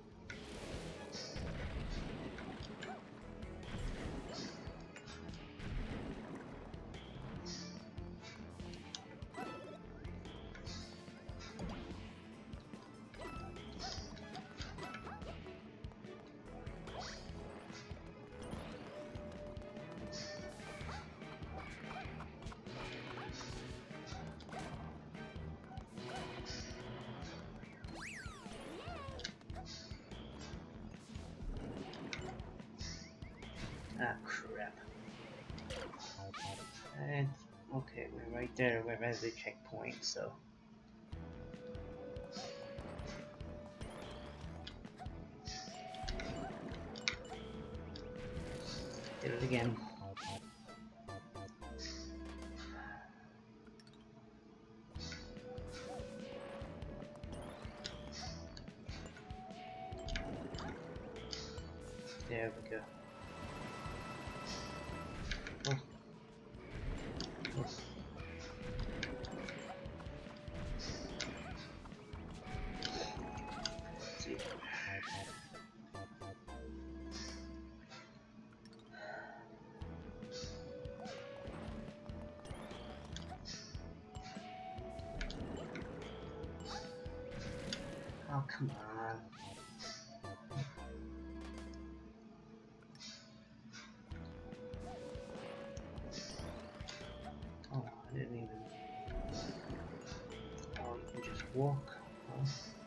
Ah, crap. And, okay, we're right there. We're at the checkpoint, so. Did it again. There we go. Oh. Oh. Oh, come on. Oh, I didn't even... Oh, you can just walk. Huh?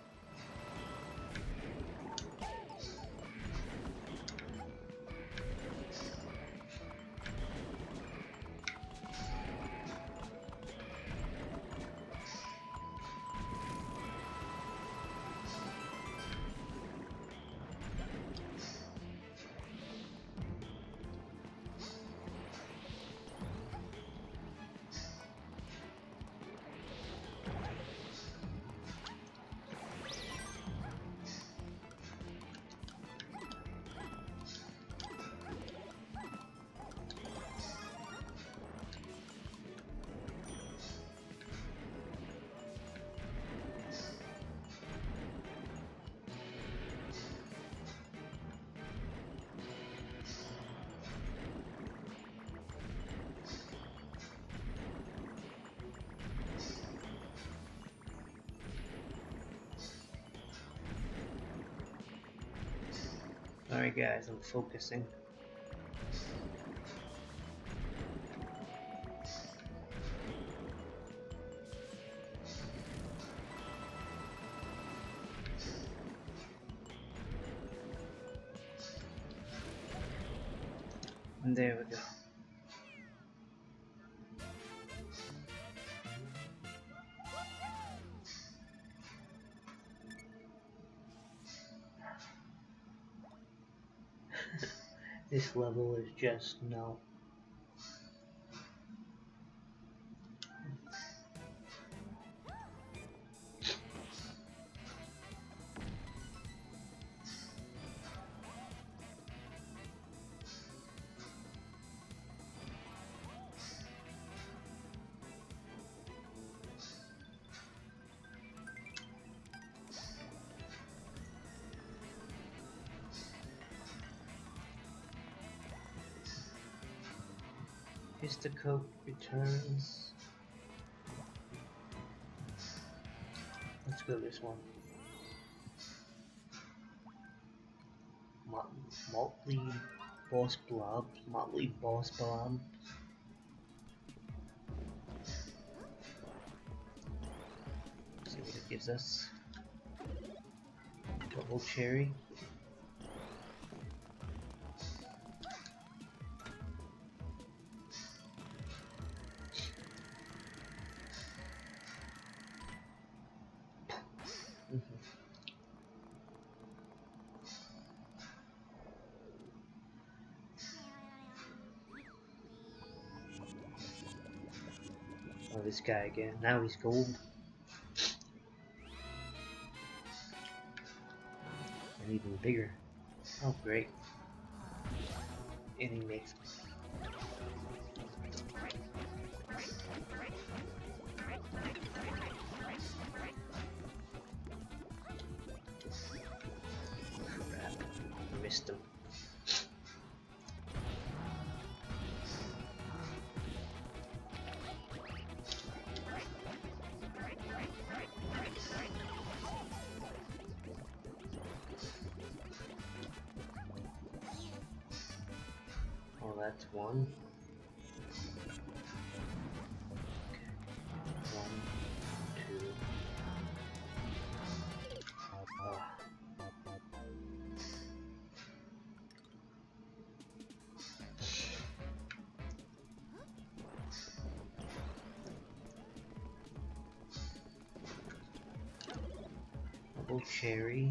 Sorry guys, I'm focusing. And there we go. This level is just no. Histocoat returns. Let's go this one. Mot Motley Boss Blob. Motley Boss Blob. Let's see what it gives us. Double cherry. Oh, this guy again. Now he's gold. And even bigger. Oh, great. And he makes... Crap. I missed him. Oh, that's one. Okay. One, two. Uh, double cherry.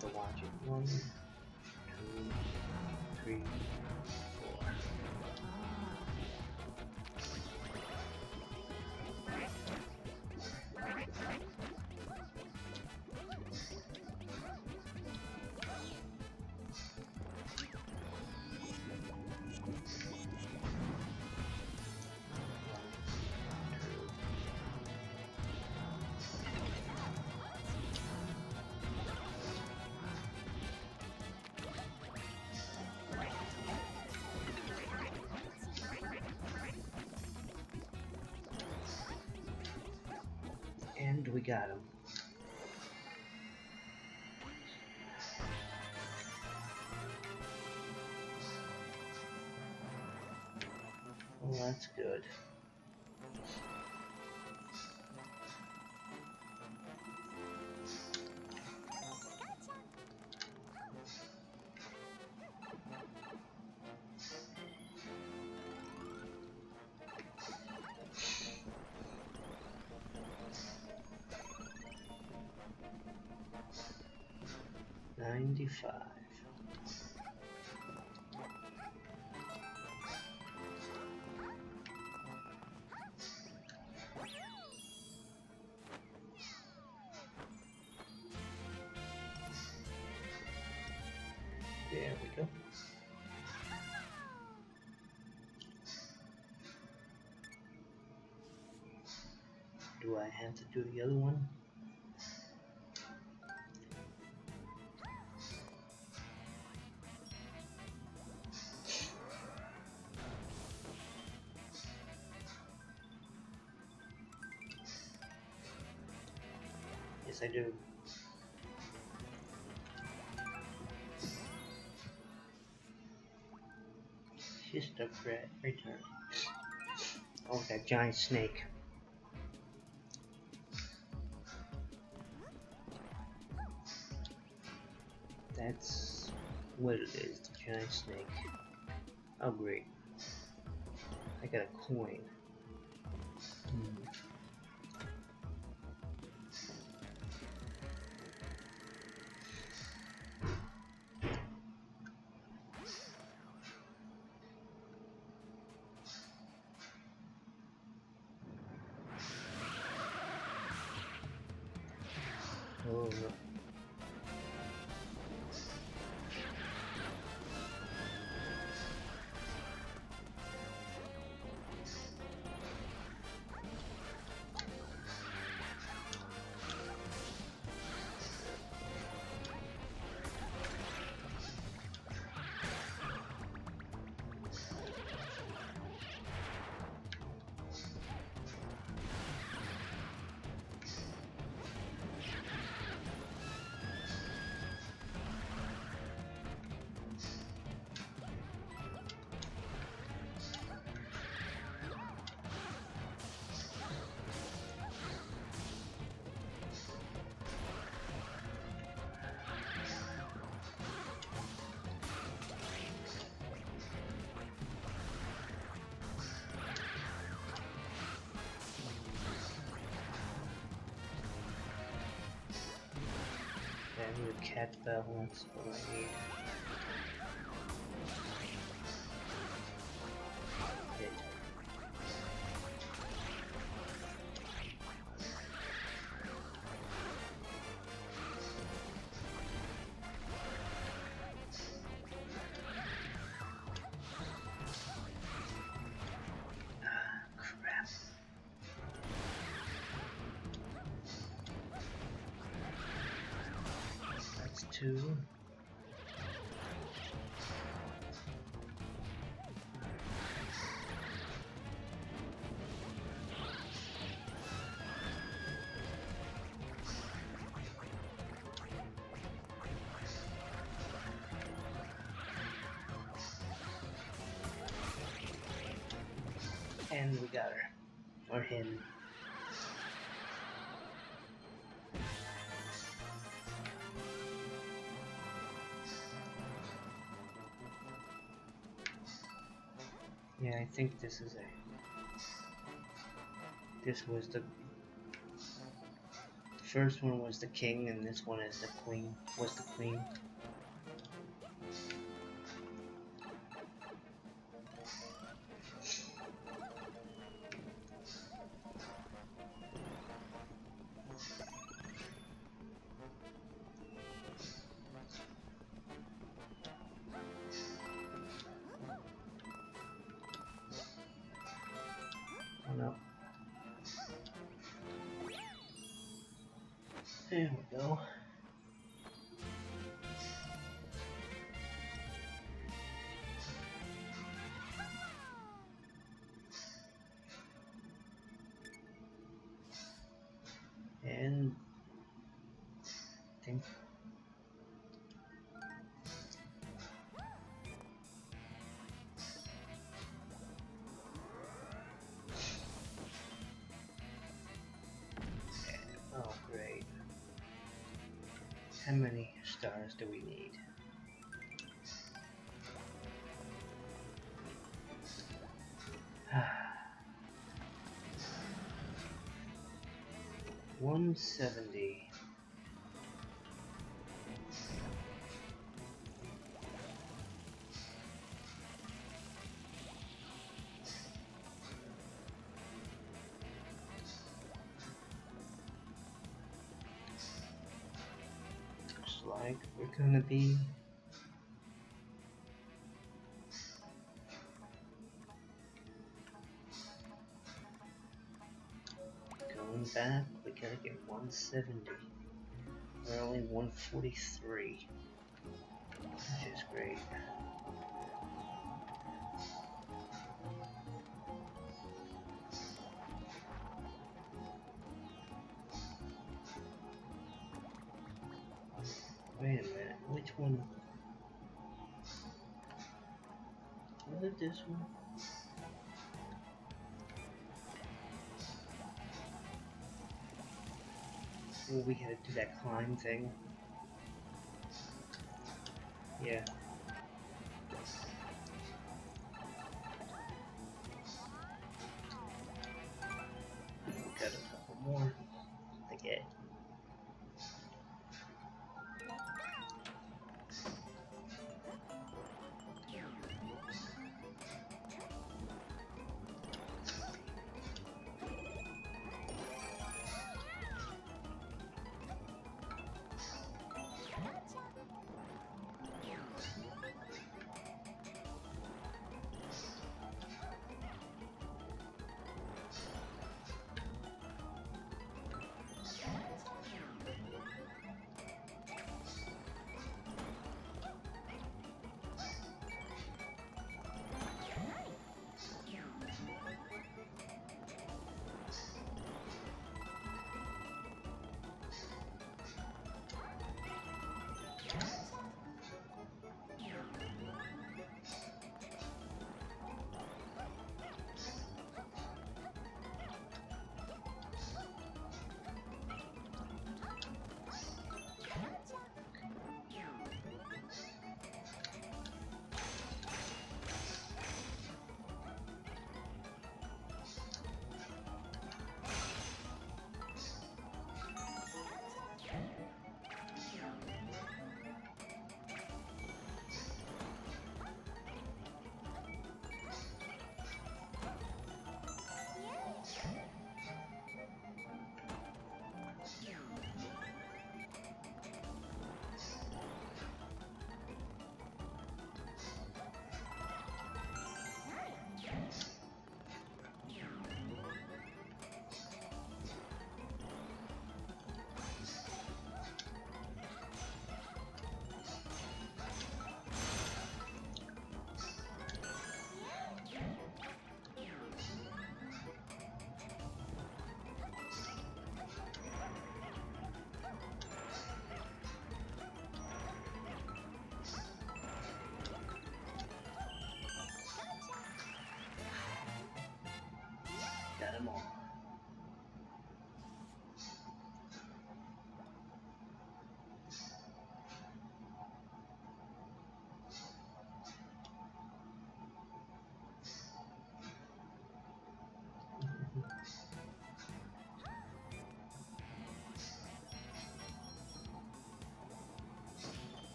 to watch it. One, two, three, four. And we got him. Well, that's good. ninety-five. There we go. Do I have to do the other one? Yes, I do. Just upgrade return. Oh, that giant snake. That's what it is, the giant snake. Oh great. I got a coin. Hmm. Oh no. I need a cat bell, that's what I need. Hit. Ah, crap. That's two. And we got her. Or him. Yeah, I think this is a... This was the first one was the king, and this one is the queen. Was the queen. Oh no. There we go. And I think oh great. How many stars do we need? one seventy. Looks like we're gonna be going back. We gotta get one seventy. We're only one forty-three, which is great. Wait a minute, which one? Was it this one? Oh, we had to do that climb thing. Yeah. Got a couple more to get.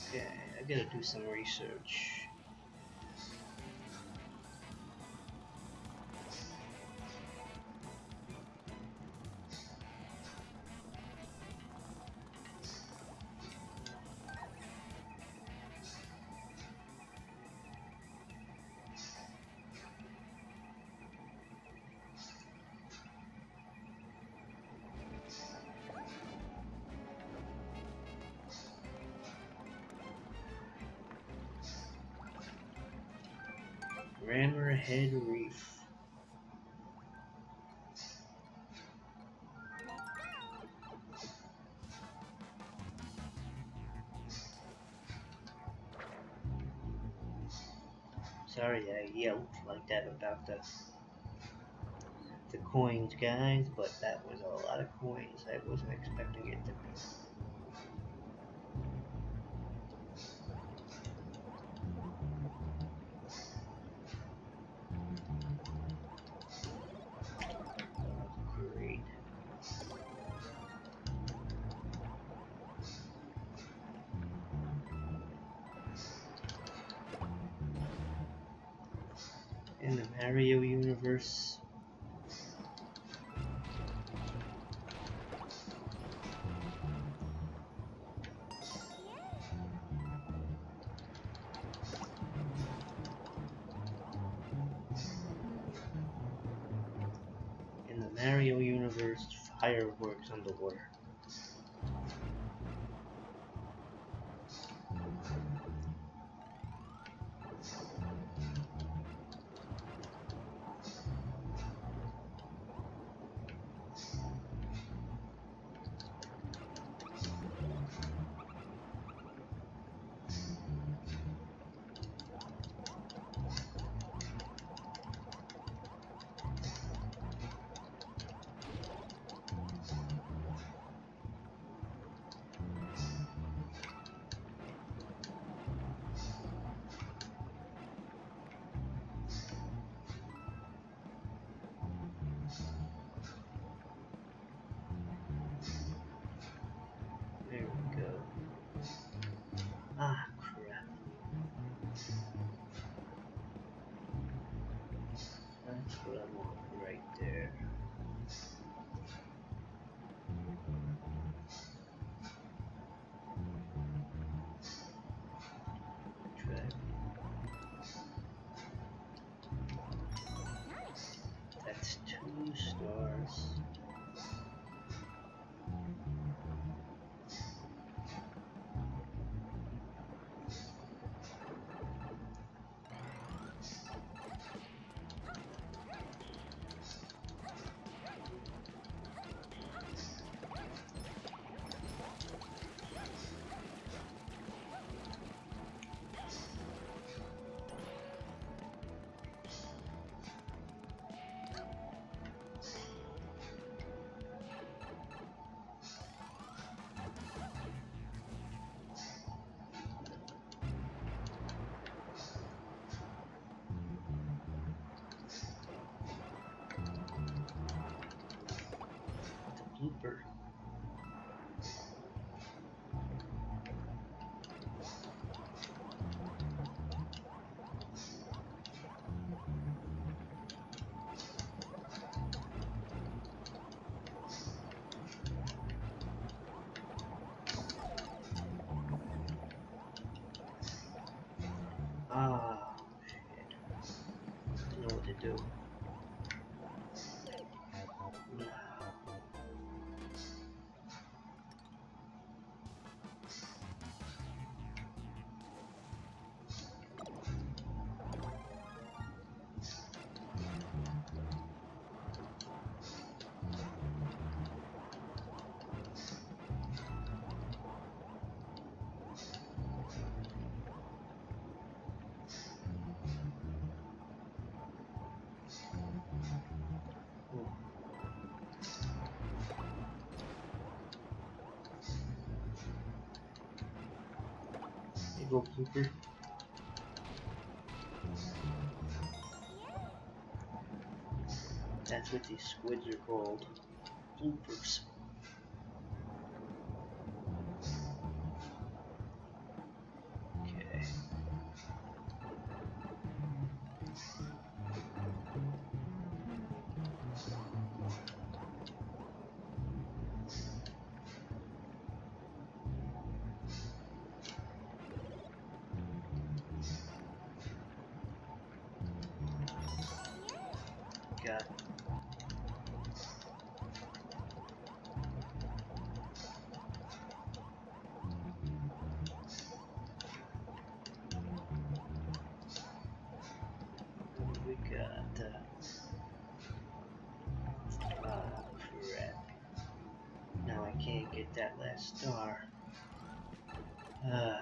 Okay, I gotta do some research. Hammerhead Reef. Sorry I yelled like that about the the coins, guys, but that was a lot of coins. I wasn't expecting it to be. Great. In the Mario universe, in the Mario universe, fireworks underwater. There we go. Ah, crap. That's what I want right there. Try. That's two stars. Blooper. Ah, shit. I know what to do. There you go, Blooper. That's what these squids are called. Bloopers. got? What do we got? Uh, oh crap. Now I can't get that last star. Uh,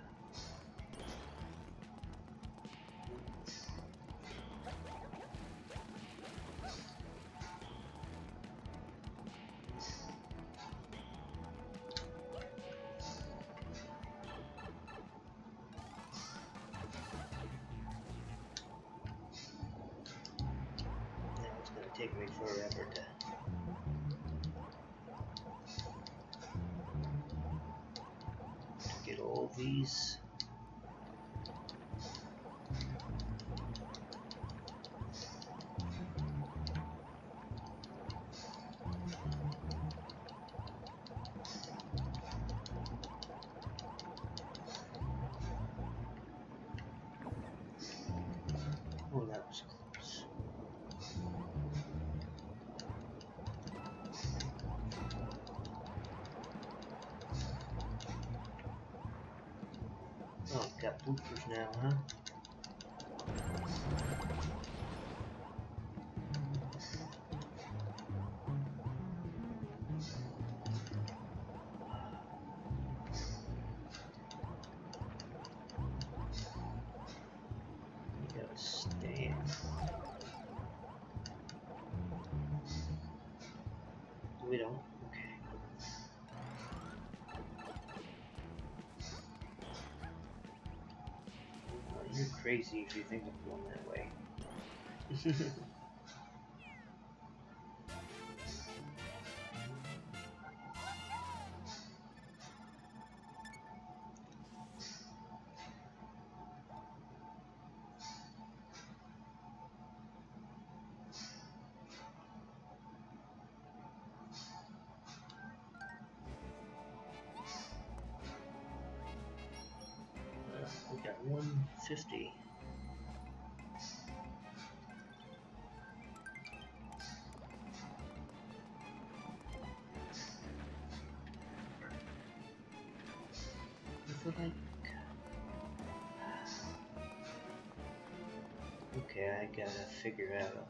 now it's gonna take me forever to get all these. Oh, that was close. Oh, got bloopers now, huh? You gotta stand. We don't? Okay. Well, you're crazy if you think I'm going that way. We got one fifty. I feel like... Okay, I gotta figure out.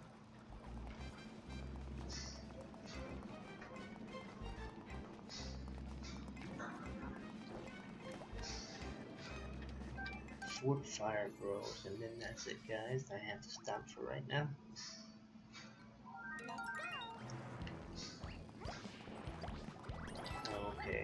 Fort Fire Groves, and then that's it, guys. I have to stop for right now. Okay.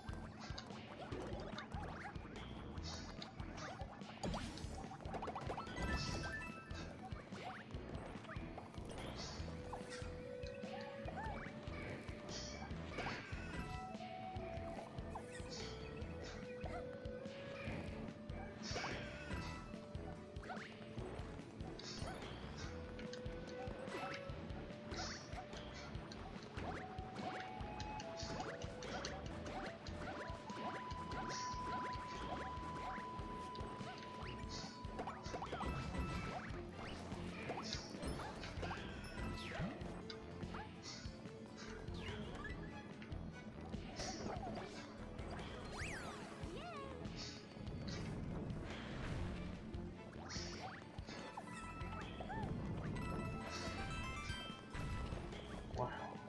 Wow.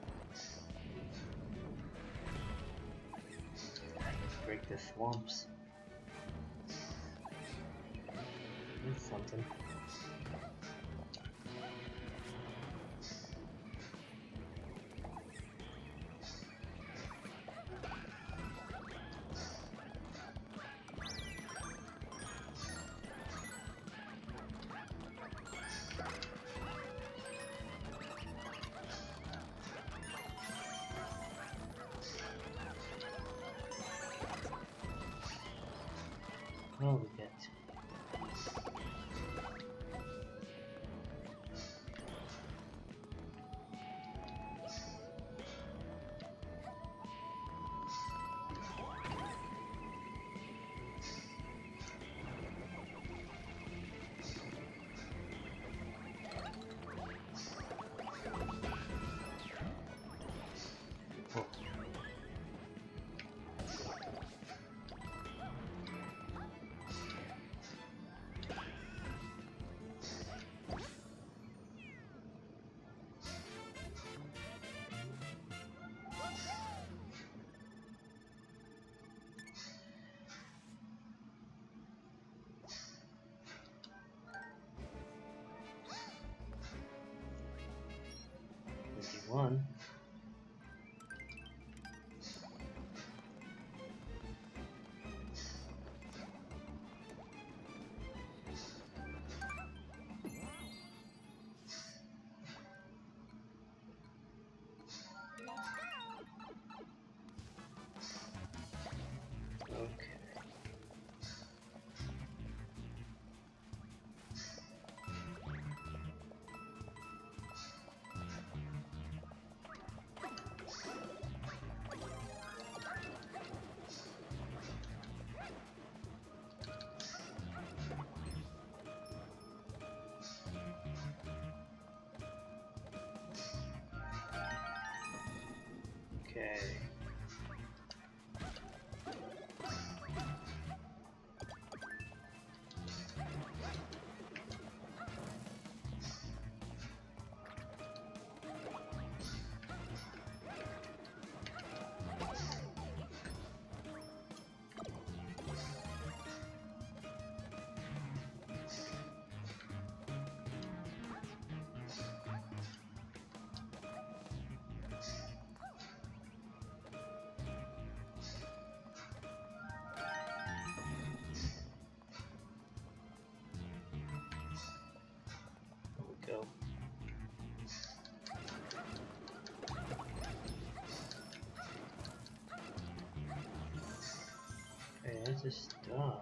Break the swamps. That's something. Oh, we got. the star.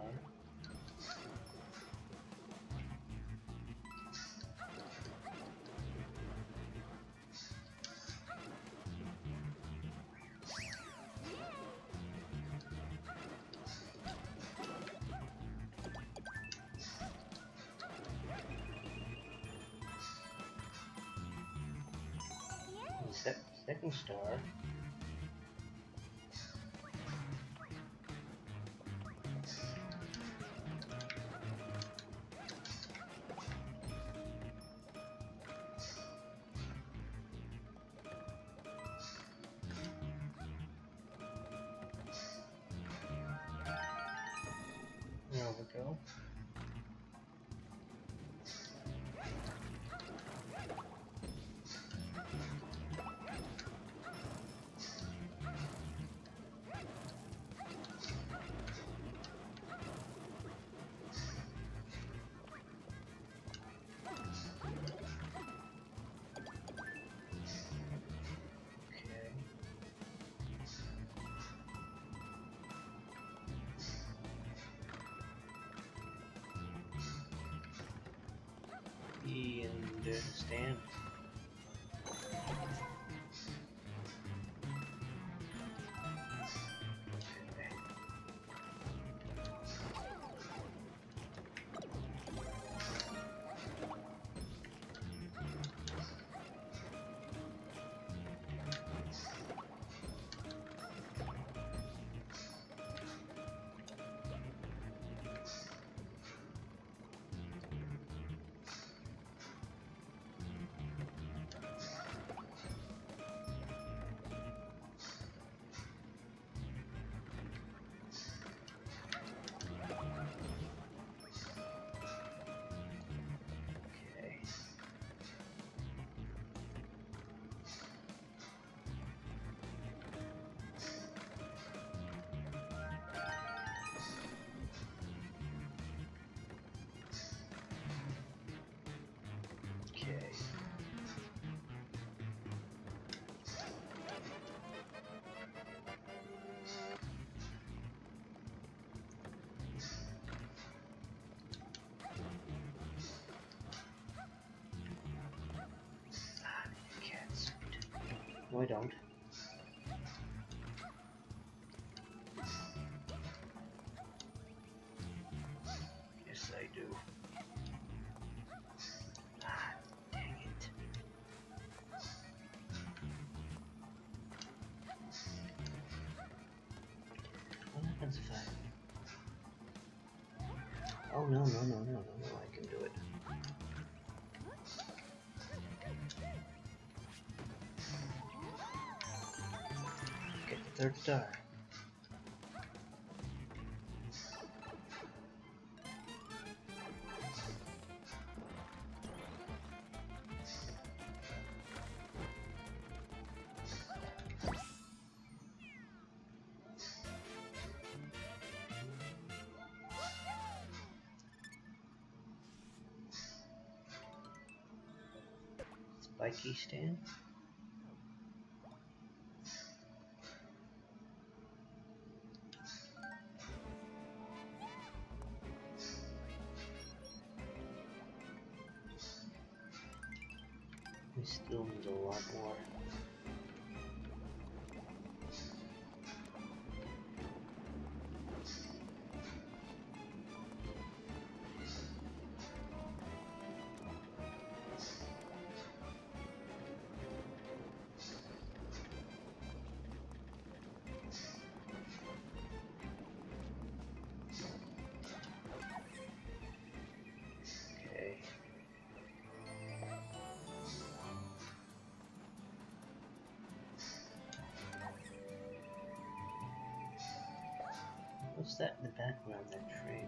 Se second star. There we go. E and uh, stand. Okay. Ah, cats. No, I don't. Yes, I do. Ah, dang it. What happens if I... Oh, no, no, no, no, no, no, I can do it. Get the third star. Spiky stand. We still need a lot more. Okay. What's that in the background, that train?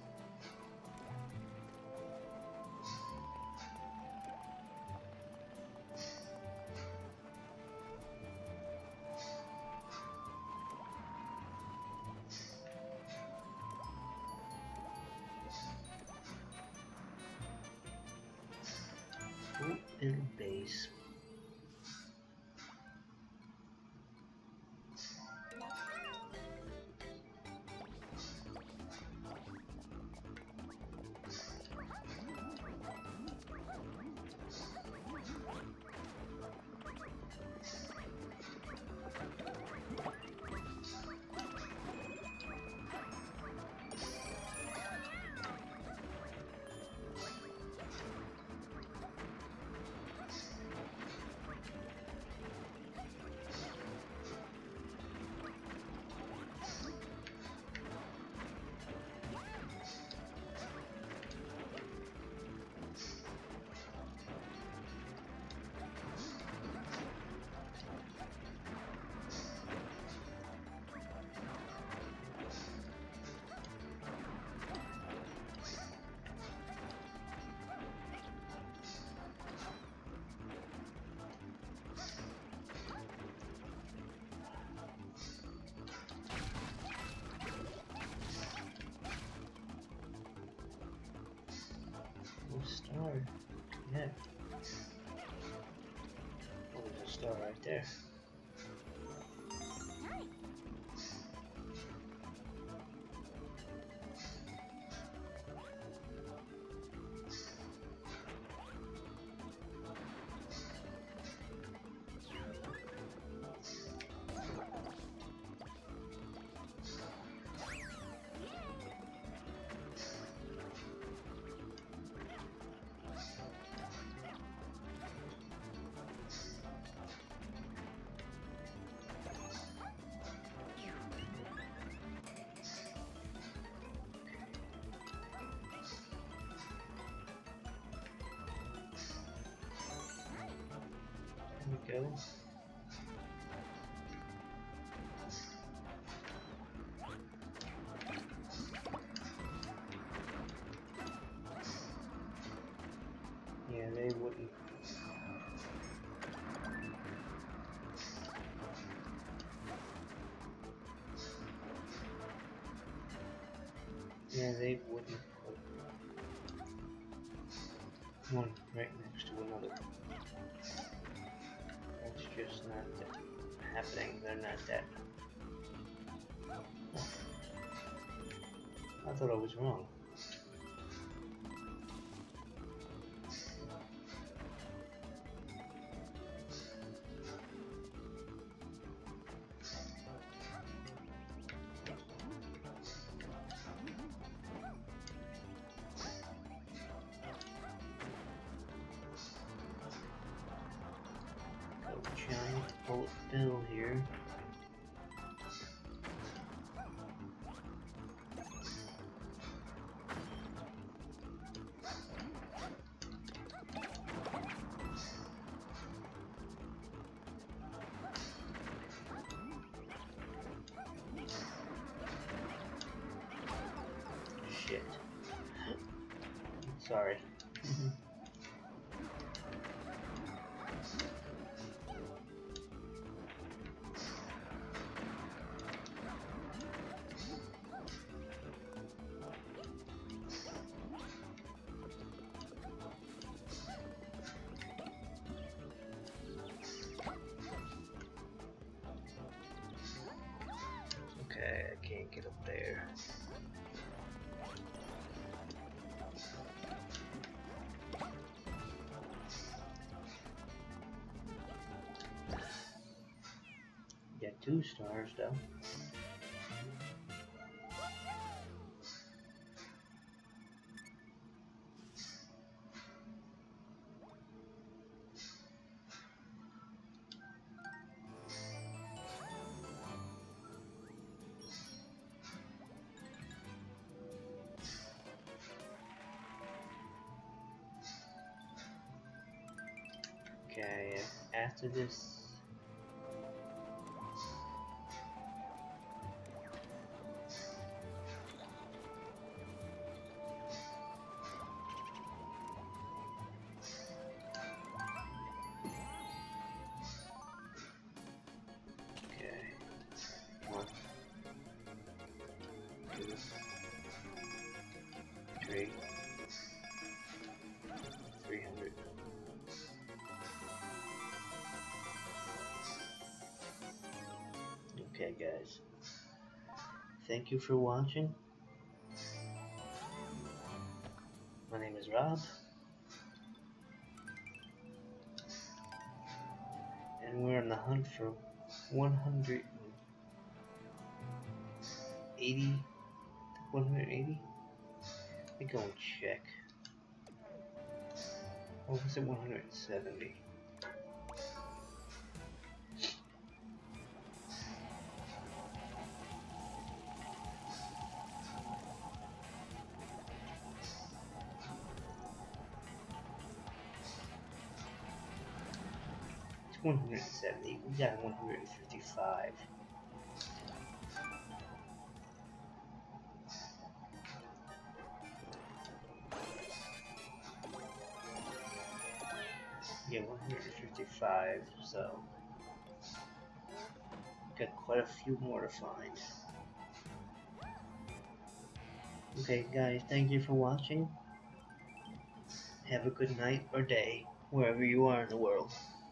Open base. heck? Oh, there's a star right there. There we go. Yeah, they wouldn't. Yeah, they wouldn't put one right next to another. That's just not happening. They're not that. Oh. I thought I was wrong. Giant bullet bill here. Shit. Sorry. Okay, I can't get up there. Got two stars though. Okay, after this. Okay, one, two, three, three hundred. Okay, guys. Thank you for watching. My name is Rob. And we're on the hunt for one hundred eighty. one hundred eighty? Let me go and check. Or was it one hundred seventy? one hundred seventy. We got one hundred fifty-five. Yeah, one hundred fifty-five. So got quite a few more to find. Okay, guys, thank you for watching. Have have a good night or day, wherever you are in the world.